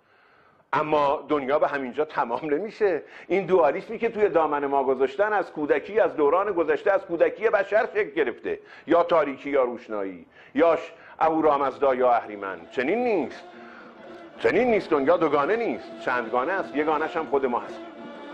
اما دنیا به همینجا تمام نمیشه. این دوالیسمی که توی دامن ما گذاشتن از کودکی، از دوران گذشته، از کودکی بشر شکل گرفته، یا تاریکی یا روشنایی، یا اهورامزدا یا اهریمن. چنین نیست، چنین نیست. دنیا دوگانه نیست، چندگانه است. یگانش هم خود ما هست.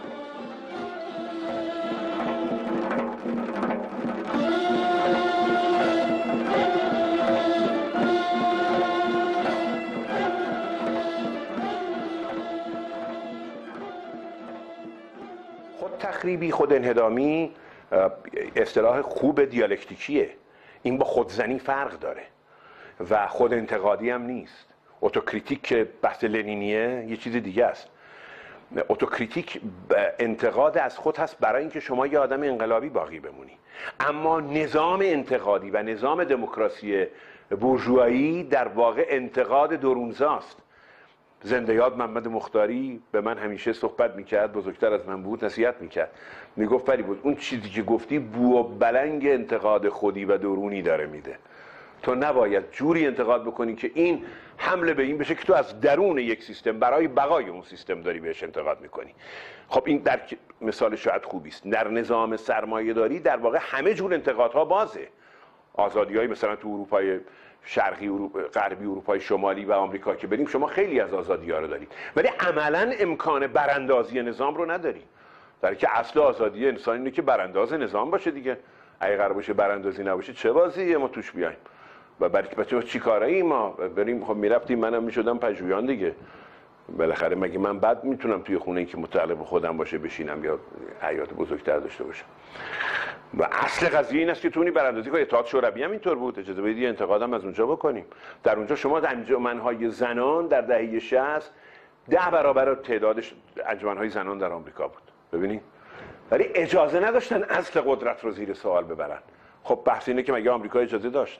تخریبی، خود انهدامی اصطلاح خوب دیالکتیکیه. این با خودزنی فرق داره و خود انتقادی هم نیست. اتوکریتیک که بحث لنینیه یه چیز دیگه است. اتوکریتیک انتقاد از خود هست برای اینکه شما یه آدم انقلابی باقی بمونی. اما نظام انتقادی و نظام دموکراسی بورژوایی در واقع انتقاد درونزاست. زنده یاد محمد مختاری به من همیشه صحبت میکرد، بزرگتر از من بود، نصیحت میکرد، میگفت فریبرز اون چیزی که گفتی بو و بلنگ انتقاد خودی و درونی داره میده. تو نباید جوری انتقاد بکنی که این حمله به این بشه که تو از درون یک سیستم برای بقای اون سیستم داری بهش انتقاد میکنی. خب این در مثال شاید خوبی است. در نظام سرمایه داری در واقع همه جور انتقادها بازه. آزادی‌های مثلا تو اروپای شرقی، اروپا، غربی، اروپای شمالی و آمریکا که بریم شما خیلی از آزادی‌ها رو دارید، ولی عملاً امکان براندازی نظام رو ندارید. در که اصل آزادی انسان اینه که برانداز نظام باشه دیگه. اگه قرار باشه براندازی نباشه چه بازیه ما توش بیایم؟ و برای بچه‌ها چی کارایی ما بریم؟ خب میرفتیم منم میشدم پژویان دیگه. بالاخره مگه من بعد میتونم توی خونه ای که متعلق به خودم باشه بشینم یا حیات بزرگتر داشته باشم؟ و اصل قضیه این است که تونی براندازی کنی. اتحاد شوروی هم اینطور بود. اجازه بدید یه انتقادم از اونجا بکنیم. در اونجا شما انجمن‌های زنان در دهه شصت ده برابر تعداد انجمن‌های زنان در آمریکا بود. ببینید، ولی اجازه نداشتن اصل قدرت رو زیر سوال ببرن. خب بحث اینه که مگه آمریکا اجازه داشت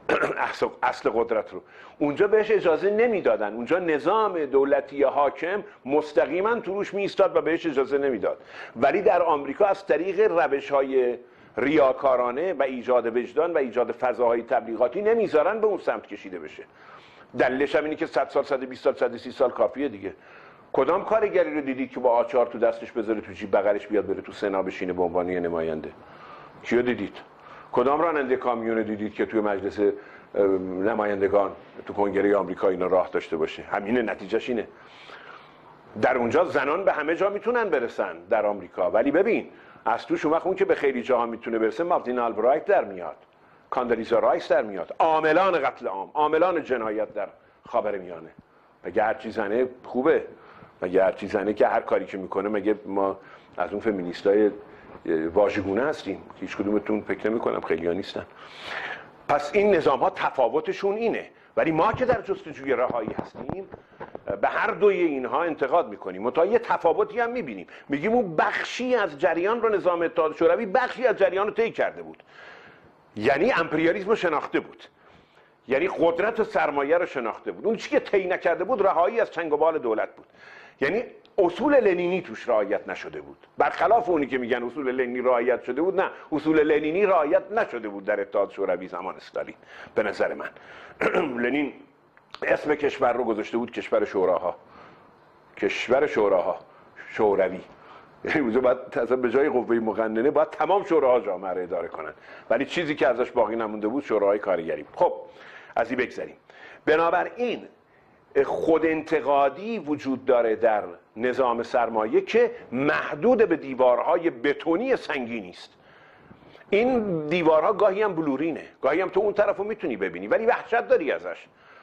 اصل قدرت رو؟ اونجا بهش اجازه نمیدادن. اونجا نظام دولتی حاکم مستقیما تو روش میایستاد و بهش اجازه نمیداد. ولی در آمریکا از طریق روش‌های ریاکارانه و ایجاد وجدان و ایجاد فضاهای تبلیغاتی نمیذارن به اون سمت کشیده بشه. دلیلش هم اینه که صد سال، صد و بیست سال، صد و سی سال کافیه دیگه. کدام کارگری رو دیدید که با آچار تو دستش بذاره تو جیب بغلش بیاد بره تو سنا بشینه به عنوان نماینده؟ کیو دیدید؟ کدام راننده کامیون دیدید که توی مجلس نمایندگان تو کنگره آمریکا اینا راه داشته باشه؟ همینه، نتیجهش اینه. در اونجا زنان به همه جا میتونن برسن در آمریکا، ولی ببین از توش اون وقت اون که به خیلی جاها میتونه برسه مارتین آلبرایت در میاد، کاندلیزا رایس در میاد، عاملان قتل عام، عاملان جنایت در خاورمیانه. اگه هرچی زنه خوبه، مگه هر چی زنه که هر کاری که میکنه مگه ما از اون فمینیستای واژگونه هستیم؟ هیچ کدومتون فکر نمی‌کنم، خیلی‌ها نیستن. پس این نظام ها تفاوتشون اینه، ولی ما که در جستجوی رهایی هستیم به هر دوی اینها انتقاد میکنیم، منتها یه تفاوتی هم میبینیم، میگیم اون بخشی از جریان رو نظام اتحاد شوروی بخشی از جریان رو طی کرده بود، یعنی امپریالیسم رو شناخته بود، یعنی قدرت و سرمایه رو شناخته بود. اون چیزی که طی نکرده بود رهایی از چنگ و بال دولت بود، یعنی اصول لنینی توش رعایت نشده بود. برخلاف اونی که میگن اصول لنینی رعایت شده بود، نه، اصول لنینی رعایت نشده بود در اتحاد شوروی زمان استالین. به نظر من لنین اسم کشور رو گذاشته بود کشور شوراها، کشور شوراها، شوروی. یعنی اونجا باید اصلا به جای قوه مقننه باید تمام شوراها جامعه رو اداره کنن، ولی چیزی که ازش باقی نمونده بود شوراهای کارگری. خب از این بگذریم. بنابراین خود انتقادی وجود داره در نظام سرمایه که محدود به دیوارهای بتونی سنگینی است. این دیوارها گاهی هم بلورینه، گاهی هم تو اون طرفو میتونی ببینی ولی وحشت داری ازش.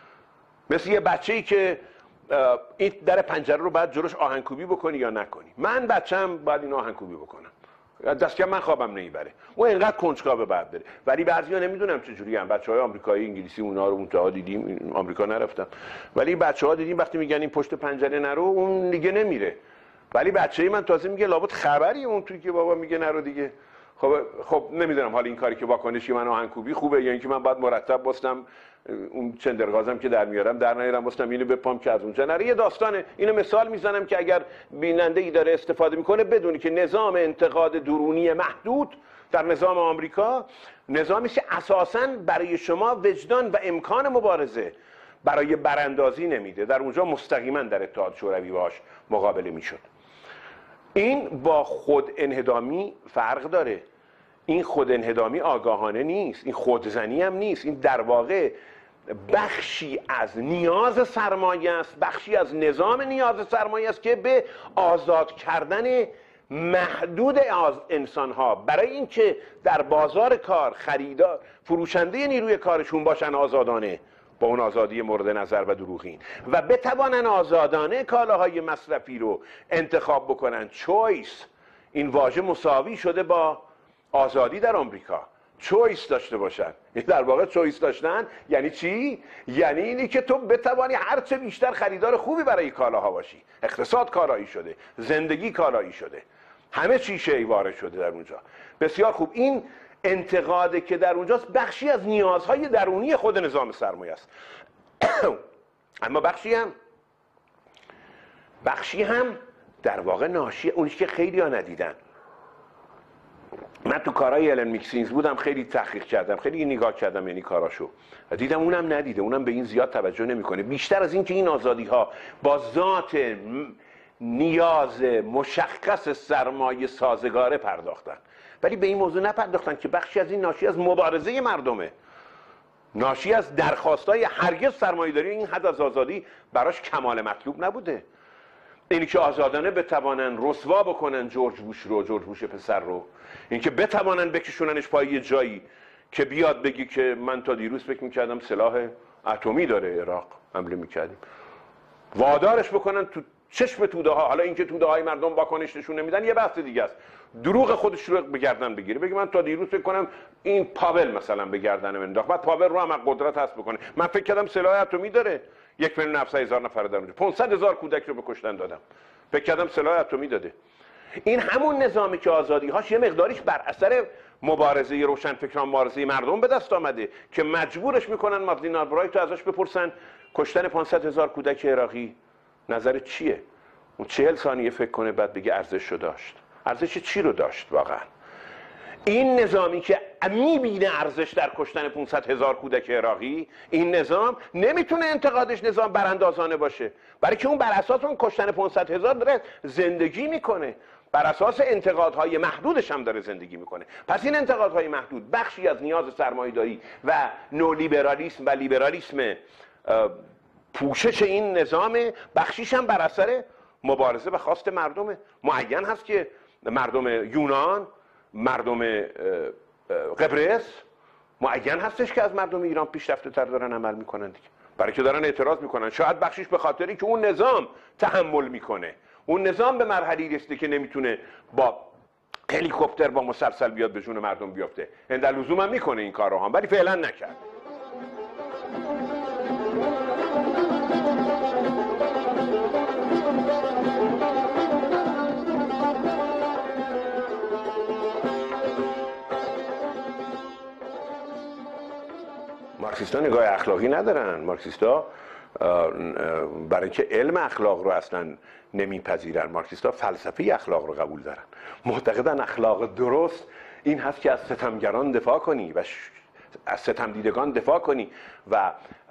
مثل یه بچه‌ای که این در پنجره رو باید جلوش آهنکوبی بکنی یا نکنی. من بچه‌م باید این آهنکوبی بکنم، دست کم من خوابم نمیبره، اون اینقدر کنجکاوه بعد بره. ولی بعضیا نمیدونم چه جوری ان، بچهای آمریکایی انگلیسی اونا رو اونجا دیدیم، آمریکا نرفتم، ولی بچه‌ها دیدیم وقتی میگن این پشت پنجره نرو اون دیگه نمیره. ولی بچه‌ای من تازه میگه لابد خبری اون توی که بابا میگه نرو دیگه. خب خب نمیدونم حالا این کاری که واکنشی من آهنکوبی خوبه یا اینکه من باید مرتب بستم اون چندرغازم که در میارم در نیارم بستم اینو بپام که از اونجا نره. یه داستانه، اینو مثال میزنم که اگر بیننده ای داره استفاده میکنه بدونی که نظام انتقاد درونی محدود در نظام آمریکا نظامی که اساساً برای شما وجدان و امکان مبارزه برای براندازی نمیده. در اونجا مستقیما در اتحاد شوروی باش مقابله میشد. این با خود انهدامی فرق داره. این خود انهدامی آگاهانه نیست، این خودزنی هم نیست، این در واقع بخشی از نیاز سرمایه است، بخشی از نظام نیاز سرمایه است که به آزاد کردن محدود از انسانها برای اینکه در بازار کار خریدار فروشنده نیروی کارشون باشن آزادانه، با اون آزادی مورد نظر و دروغین، و بتوانن آزادانه کالاهای مصرفی رو انتخاب بکنن. چویس، این واژه مساوی شده با آزادی در آمریکا. چویس داشته باشن، در واقع چویس داشتن یعنی چی؟ یعنی اینی که تو بتوانی هر چه بیشتر خریدار خوبی برای کالاها باشی. اقتصاد کالایی شده، زندگی کالایی شده، همه چی شیواره شده در اونجا. بسیار خوب. این انتقاده که در اونجاست بخشی از نیازهای درونی خود نظام سرمایه است. اما بخشی هم بخشی هم در واقع ناشی اونی که خیلی ها ندیدن. من تو کارهای الن میکسینز بودم، خیلی تحقیق کردم، خیلی نگاه کردم یعنی کاراشو، و دیدم اونم ندیده، اونم به این زیاد توجه نمیکنه. بیشتر از این که این آزادی ها با ذات نیاز مشخص سرمایه سازگاره پرداختن، ولی به این موضوع نپرداختن که بخشی از این ناشی از مبارزه مردمه، ناشی از درخواستای هرگز سرمایه‌داری این حد از آزادی براش کمال مطلوب نبوده. اینی که آزادانه بتوانن رسوا بکنن جورج بوش رو، جورج بوش پسر رو، اینکه بتوانن بکشوننش پای یه جایی که بیاد بگی که من تا دیروز فکر میکردم سلاح اتمی داره عراق، حمله میکردیم، وادارش بکنن تو چشم توده ها. حالا اینکه توده های مردم واکنش نشون نمیدن یه بحث دیگه است، دروغ خودش رو به گردن بگیره، بگه من تا دیروز فکر کنم این پاول مثلا به گردن من انداخت، بعد پاول رو هم قدرت هست بکنه، من فکر کردم سلاح اتمی داره، یک میلیون و نهصد هزار نفر در اونجا، پانصد هزار کودک رو به کشتن دادم، فکر کردم سلاح اتمی داده. این همون نظامی که آزادی هاش یه مقداریش بر اثر مبارزه روشنفکران، مبارزه مردم به دست آمده که مجبورش میکنن مادلین آلبرایت ازش بپرسن کشتن پانصد هزار کودک عراقی نظر چیه؟ اون چهل ثانیه فکر کنه بعد بگه ارزش رو داشت. ارزش چی رو داشت واقعا؟ این نظامی که میبینه ارزش در کشتن پانصد هزار کودک عراقی، این نظام نمیتونه انتقادش نظام براندازانه باشه، برای که اون بر اساس اون کشتن پانصد هزار داره زندگی میکنه، بر اساس انتقادهای محدودش هم داره زندگی میکنه. پس این انتقادهای محدود بخشی از نیاز سرمایه‌داری و نولیبرالیسم و لیبرالیسم پوشش این نظام، بخشیش هم بر اثر مبارزه و خواست مردم. معین هست که مردم یونان، مردم قبرس، معین هستش که از مردم ایران پیشرفته تر دارن عمل میکنن دیگه. برای که دارن اعتراض میکنن. شاید بخشش به خاطری که اون نظام تحمل میکنه، اون نظام به مرحله رسیده که نمیتونه با هلیکوپتر با مسلسل بیاد به جون مردم بیفته. اند لزوم هم میکنه این کار رو هم، ولی فعلا نکرد. مارکسیستا نگاه اخلاقی ندارن. مارکسیستا برای اینکه علم اخلاق رو اصلا نمیپذیرن، مارکسیستا فلسفه اخلاق رو قبول دارن. معتقدن اخلاق درست این هست که از ستمگران دفاع کنی و از ستمدیدگان دفاع کنی و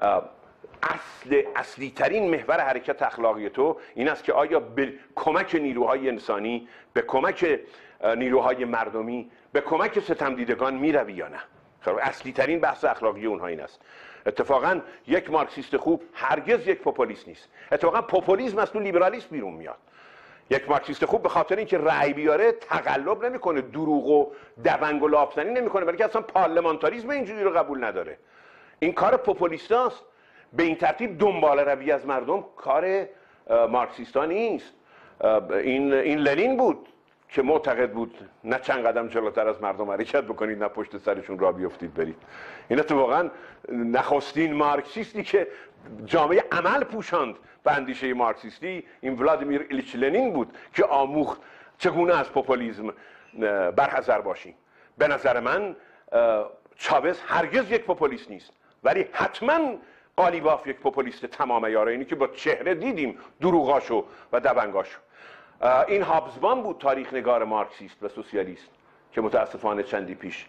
اصل اصلی ترین محور حرکت اخلاقی تو این است که آیا به کمک نیروهای انسانی، به کمک نیروهای مردمی، به کمک ستمدیدگان میروی یا نه. اصلی ترین بحث اخلاقی اونها این است. اتفاقا یک مارکسیست خوب هرگز یک پوپولیست نیست. اتفاقا پوپولیسم از تو لیبرالیسم بیرون میاد. یک مارکسیست خوب به خاطر اینکه رأی بیاره تقلب نمیکنه، دروغ و دونگ و لافزنی نمیکنه، بلکه اصلا پارلمانتاریسم اینجوری رو قبول نداره. این کار پوپولیستاست. به این ترتیب دنبال روی از مردم کار مارکسیستا نیست. این این لنین بود که معتقد بود نه چند قدم جلوتر از مردم حرکت بکنید نه پشت سرشون راه بیفتید برید. این اتفاقا نخستین مارکسیستی که جامعه عمل پوشاند به اندیشه مارکسیستی این ولادیمیر ایلیچ لنین بود که آموخت چگونه از پوپولیسم برحذر باشیم. به نظر من چاوز هرگز یک پوپولیست نیست، ولی حتما قالیباف یک پوپولیست تمام عیار، اینی که با چهره دیدیم دروغاشو و دبنگاشو. این هابزبان بود تاریخ نگار مارکسیست و سوسیالیست که متاسفانه چندی پیش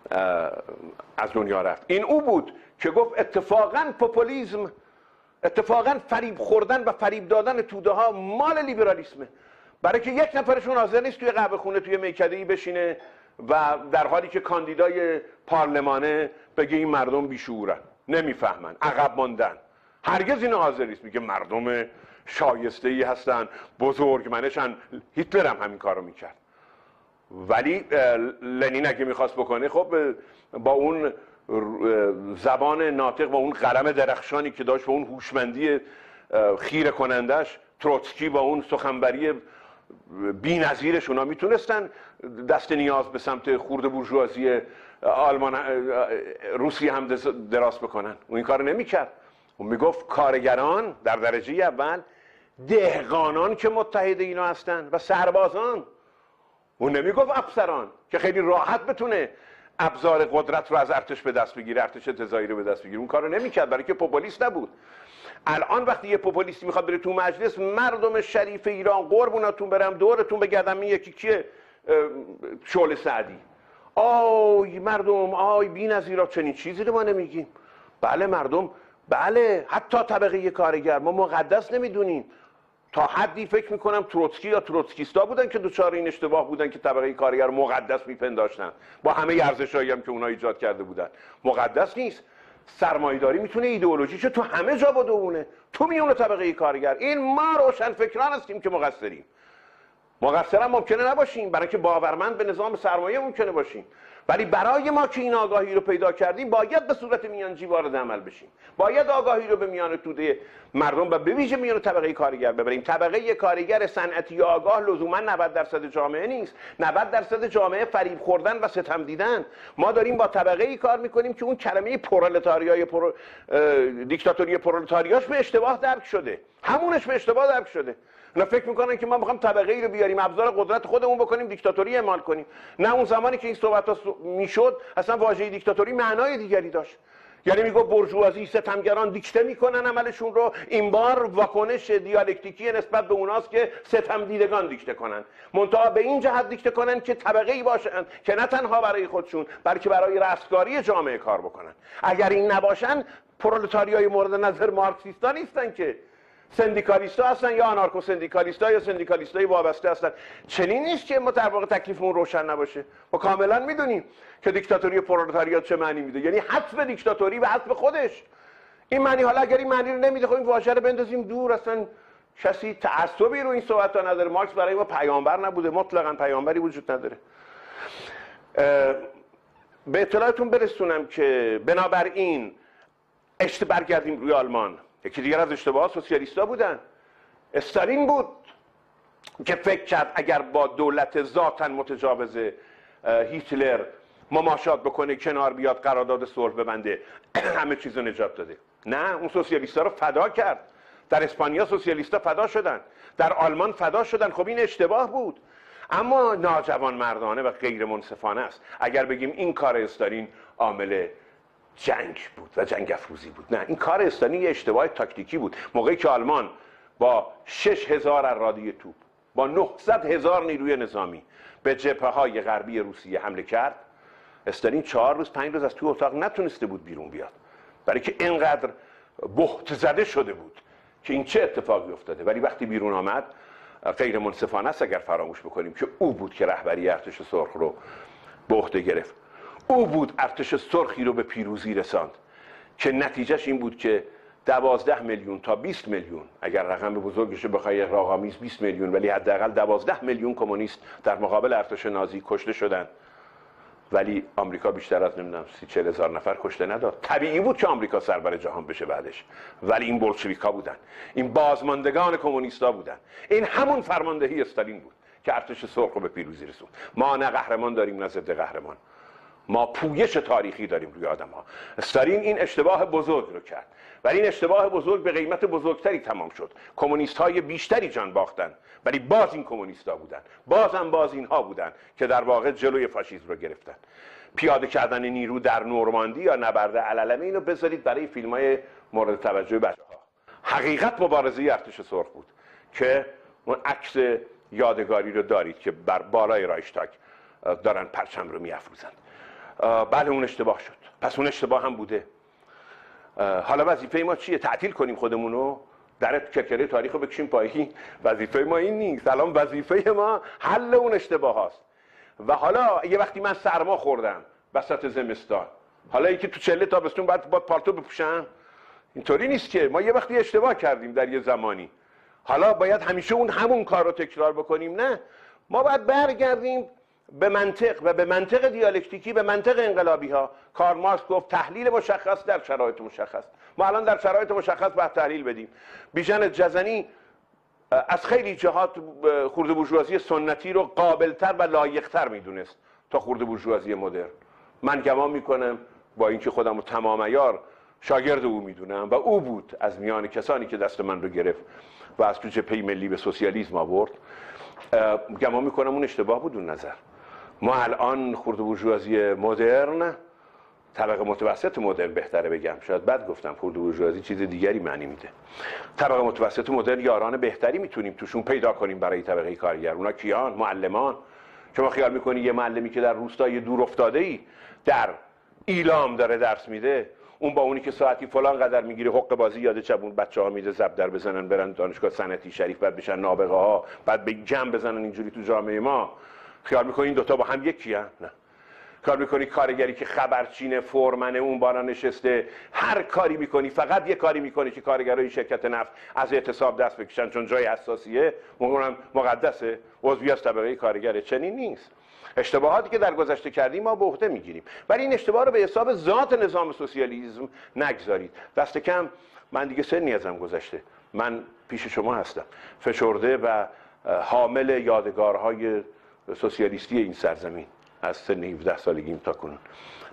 از دنیا رفت. این او بود که گفت اتفاقا پوپولیسم، اتفاقا فریب خوردن و فریب دادن توده ها مال لیبرالیسمه، برای که یک نفرشون حاضر نیست توی قهوه خونه توی میکده‌ای بشینه و در حالی که کاندیدای پارلمانه بگه این مردم بیشعورن، نمیفهمن، عقب ماندن. هرگز اینو حاضر نیست. میگه مردم شایسته‌ای هستن، بزرگمنشن. هیتلر هم همین کارو میکرد. ولی لنین اگه میخواست بکنه خب با اون زبان ناطق، با اون قلم درخشانی که داشت، با اون هوشمندی خیره کنندش، تروتسکی با اون سخنوری بی‌نظیرش، اونا میتونستن دست نیاز به سمت خورده بورژوازی آلمان روسیه هم دراز بکنن. اون این کارو نمیکرد. اون میگفت کارگران در درجه اول، دهقانان که متحد اینا هستن و سربازان. اون نمیگفت افسران که خیلی راحت بتونه ابزار قدرت رو از ارتش به دست بگیره، ارتش انتزاعی رو به دست بگیره. اون کارو نمیکرد برای که پوپولیست نبود. الان وقتی یه پوپولیستی میخواد بره تو مجلس، مردم شریف ایران قربونتون برم دورتون بگردم، این یکی کیه؟ شعله سعدی. آی مردم، آی بی‌نظیرا، چنین چیزی رو ما نمیگیم. بله مردم، بله حتی طبقه کارگر ما مقدس نمیدونیم. تا حدی فکر میکنم تروتسکی یا تروتسکیستا بودن که دوچار این اشتباه بودن که طبقه کارگر مقدس میپنداشتن، با همه ارزشایی هم که اونا ایجاد کرده بودن. مقدس نیست. سرمایه‌داری میتونه ایدئولوژیشو تو همه جا بدونه، تو میونه طبقه کارگر. این ما روشن فکران هستیم که مقصریم. مقصر هم ممکنه نباشیم، برای که باورمند به نظام سرمایه ممکنه باشیم، ولی برای ما که این آگاهی رو پیدا کردیم باید به صورت میانجی وارد عمل بشیم. باید آگاهی رو به میان توده مردم و به ویژه میان طبقه کارگر ببریم. طبقه کارگر صنعتی آگاه لزوما نود درصد جامعه نیست. نود درصد جامعه فریب خوردن و ستم دیدن. ما داریم با طبقه ای کار میکنیم که اون کلمه پرولتاریای پر... دیکتاتوری پرولتاریاش به اشتباه درک شده. همونش به اشتباه درک شده. اونا فکر میکنن که ما میخوام طبقه ای رو بیاریم ابزار قدرت خودمون بکنیم دیکتاتوری اعمال کنیم. نه، اون زمانی که این صحبت‌ها میشد اصلا واژه دیکتاتوری معنای دیگری داشت. یعنی میگه بورژوازی، ستمگران دیکته میکنن عملشون رو، این بار واکنش دیالکتیکی نسبت به اوناست که ستم دیدگان دیکته کنن. منتها به این جهت دیکته کنن که طبقه ای باشن که نه تنها برای خودشون بلکه برای رستگاری جامعه کار بکنن. اگر این نباشن پرولتاریای مورد نظر مارکسیستا نیستن که، سندیکالیستا هستن یا آنارکو سندیکالیستا یا سندیکالیستای وابسته هستن. چنین نیست که ما در واقع تکلیفمون روشن نباشه. ما کاملا میدونیم که دیکتاتوری پرولتاریات چه معنی میده، یعنی حذف دیکتاتوری و حذف خودش. این معنی، حالا اگر این معنی رو نمیده خب این واژه رو بندازیم دور. اصلا کسی تعصبی رو این صحبت ها نداره. مارکس برای ما پیامبر نبوده، مطلقاً پیامبری وجود نداره. به اطلاعتون برسونم که بنابراین اشت برگردیم روی آلمان. یکی دیگر از اشتباهات سوسیالیستا بودن. استالین بود که فکر کرد اگر با دولت ذاتاً متجاوز هیتلر مماشات بکنه، کنار بیاد، قرارداد صلح ببنده، همه چیز رو نجات داده. نه، اون سوسیالیستا رو فدا کرد. در اسپانیا سوسیالیستا فدا شدن، در آلمان فدا شدن. خب این اشتباه بود، اما ناجوان مردانه و غیر منصفانه است اگر بگیم این کار استالین عامل جنگ بود و جنگ افروزی بود. نه، این کار استالین یه اشتباه تاکتیکی بود. موقعی که آلمان با شش هزار اراده توپ، با نهصد هزار نیروی نظامی به جبهه‌های غربی روسیه حمله کرد، استالین چهار روز پنج روز از تو اتاق نتونسته بود بیرون بیاد، برای که اینقدر بهت زده شده بود که این چه اتفاقی افتاده. ولی وقتی بیرون آمد، غیر منصفانه است اگر فراموش بکنیم که او بود که رهبری ارتش سرخ رو به عهده گرفت. او بود ارتش سرخی رو به پیروزی رساند که نتیجهش این بود که دوازده میلیون تا بیست میلیون، اگر رقم بزرگش بخوای اغراق‌آمیز بیست میلیون، ولی حداقل دوازده میلیون کمونیست در مقابل ارتش نازی کشته شدند. ولی آمریکا بیشتر از نمیدونم سی چهل هزار نفر کشته نداد. طبیعی بود که آمریکا سرور جهان بشه بعدش، ولی این بولشویک‌ها بودن، این بازماندگان کمونیستا بودن. این همون فرماندهی استالین بود که ارتش سرخ رو به پیروزی رسوند. ما نه قهرمان داریم نه ضد قهرمان، ما پویش تاریخی داریم روی آدم‌ها. استالین این اشتباه بزرگ رو کرد، ولی این اشتباه بزرگ به قیمت بزرگتری تمام شد. کمونیست‌های بیشتری جان باختن، ولی باز این کمونیست‌ها بودن، بازم باز اینها بودن که در واقع جلوی فاشیسم رو گرفتن. پیاده کردن نیرو در نورماندی یا نبرد علالمه، اینو بذارید برای فیلم‌های مورد توجه بچه‌ها. حقیقت مبارزه ارتش سرخ بود که اون عکس یادگاری رو دارید که بر بالای رایشتاگ دارن پرچم رو می‌افروزند. بله اون اشتباه شد، پس اون اشتباه هم بوده. حالا وظیفه ما چیه؟ تعطیل کنیم خودمونو، در کرکره تاریخ رو بکشیم پایین؟ وظیفه ما این نیست. الان وظیفه ما حل اون اشتباه هاست. و حالا یه وقتی من سرما خوردم وسط زمستان، حالا اینکه تو چله تابستون باید با پالتو بپوشم؟ اینطوری نیست که. ما یه وقتی اشتباه کردیم در یه زمانی، حالا باید همیشه اون همون کار رو تکرار بکنیم؟ نه، ما باید برگردیم به منطق و به منطق دیالکتیکی، به منطق انقلابی ها. کارل مارکس گفت تحلیل مشخص در شرایط مشخص. ما الان در شرایط مشخص باید تحلیل بدیم. بیژن جزنی از خیلی جهات خرده بورژوازی سنتی رو قابلتر و لایقتر میدونست تا خرده بورژوازی مدرن. من گمان میکنم با اینکه خودم رو تمام عیار شاگرد او میدونم و او بود از میان کسانی که دست من رو گرفت و از تو جبهه ملی به سوسیالیسم آورد، گمان میکنم اون اشتباه بود اون نظر. ما الان خرده بورژوازی مدرن، طبقه متوسط مدرن بهتره بگم، شاید بد گفتم، خرده بورژوازی چیز دیگری معنی میده. طبقه متوسط مدرن یاران بهتری میتونیم توشون پیدا کنیم برای طبقه کارگر. اونا کیان؟ معلمان. شما خیال میکنی یه معلمی که در روستای دور افتاده ای در ایلام داره درس میده، اون با اونی که ساعتی فلان قدر میگیره حق بازی یاد چبون بچه‌ها میده زب در بزنن برن دانشگاه صنعتی شریف، بعد بشن نابغه ها، بعد به جمع بزنن اینجوری تو جامعه ما؟ خیال میکنی این دوتا با هم یکی هن؟ نه. کار میکنی کارگری که خبرچینه، فورمنه، اون بالا نشسته، هر کاری میکنی، فقط یه کاری میکنی که کارگرای شرکت نفت از اعتصاب دست بکشن چون جای حساسیه، اونم مقدسه، عضوی از طبقه کارگره. چنین نیست. اشتباهاتی که در گذشته کردیم ما به عهده میگیریم، ولی این اشتباه رو به حساب ذات نظام سوسیالیسم نگذارید. دست کم من دیگه سنی ازم گذشته، من پیش شما هستم فشرده و حامل یادگارهای سوسیالیستی این سرزمین از سن هفده سالگیم تا کنون،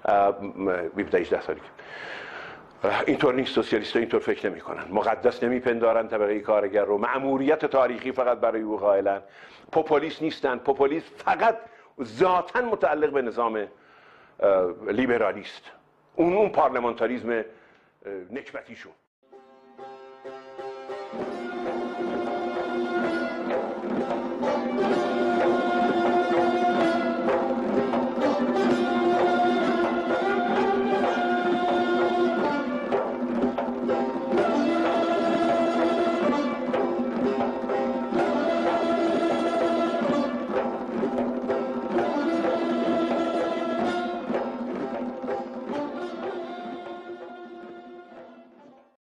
هفده هجده سالگیم. اینطور نیست، سوسیالیست‌ها اینطور فکر نمی‌کنن، مقدس نمیپندارن طبقه کارگر رو، مأموریت تاریخی فقط برای او قائلن، پوپولیست نیستن. پوپولیسم فقط ذاتاً متعلق به نظام لیبرالیست، اون اون پارلمانتاریسم نکبتیشون.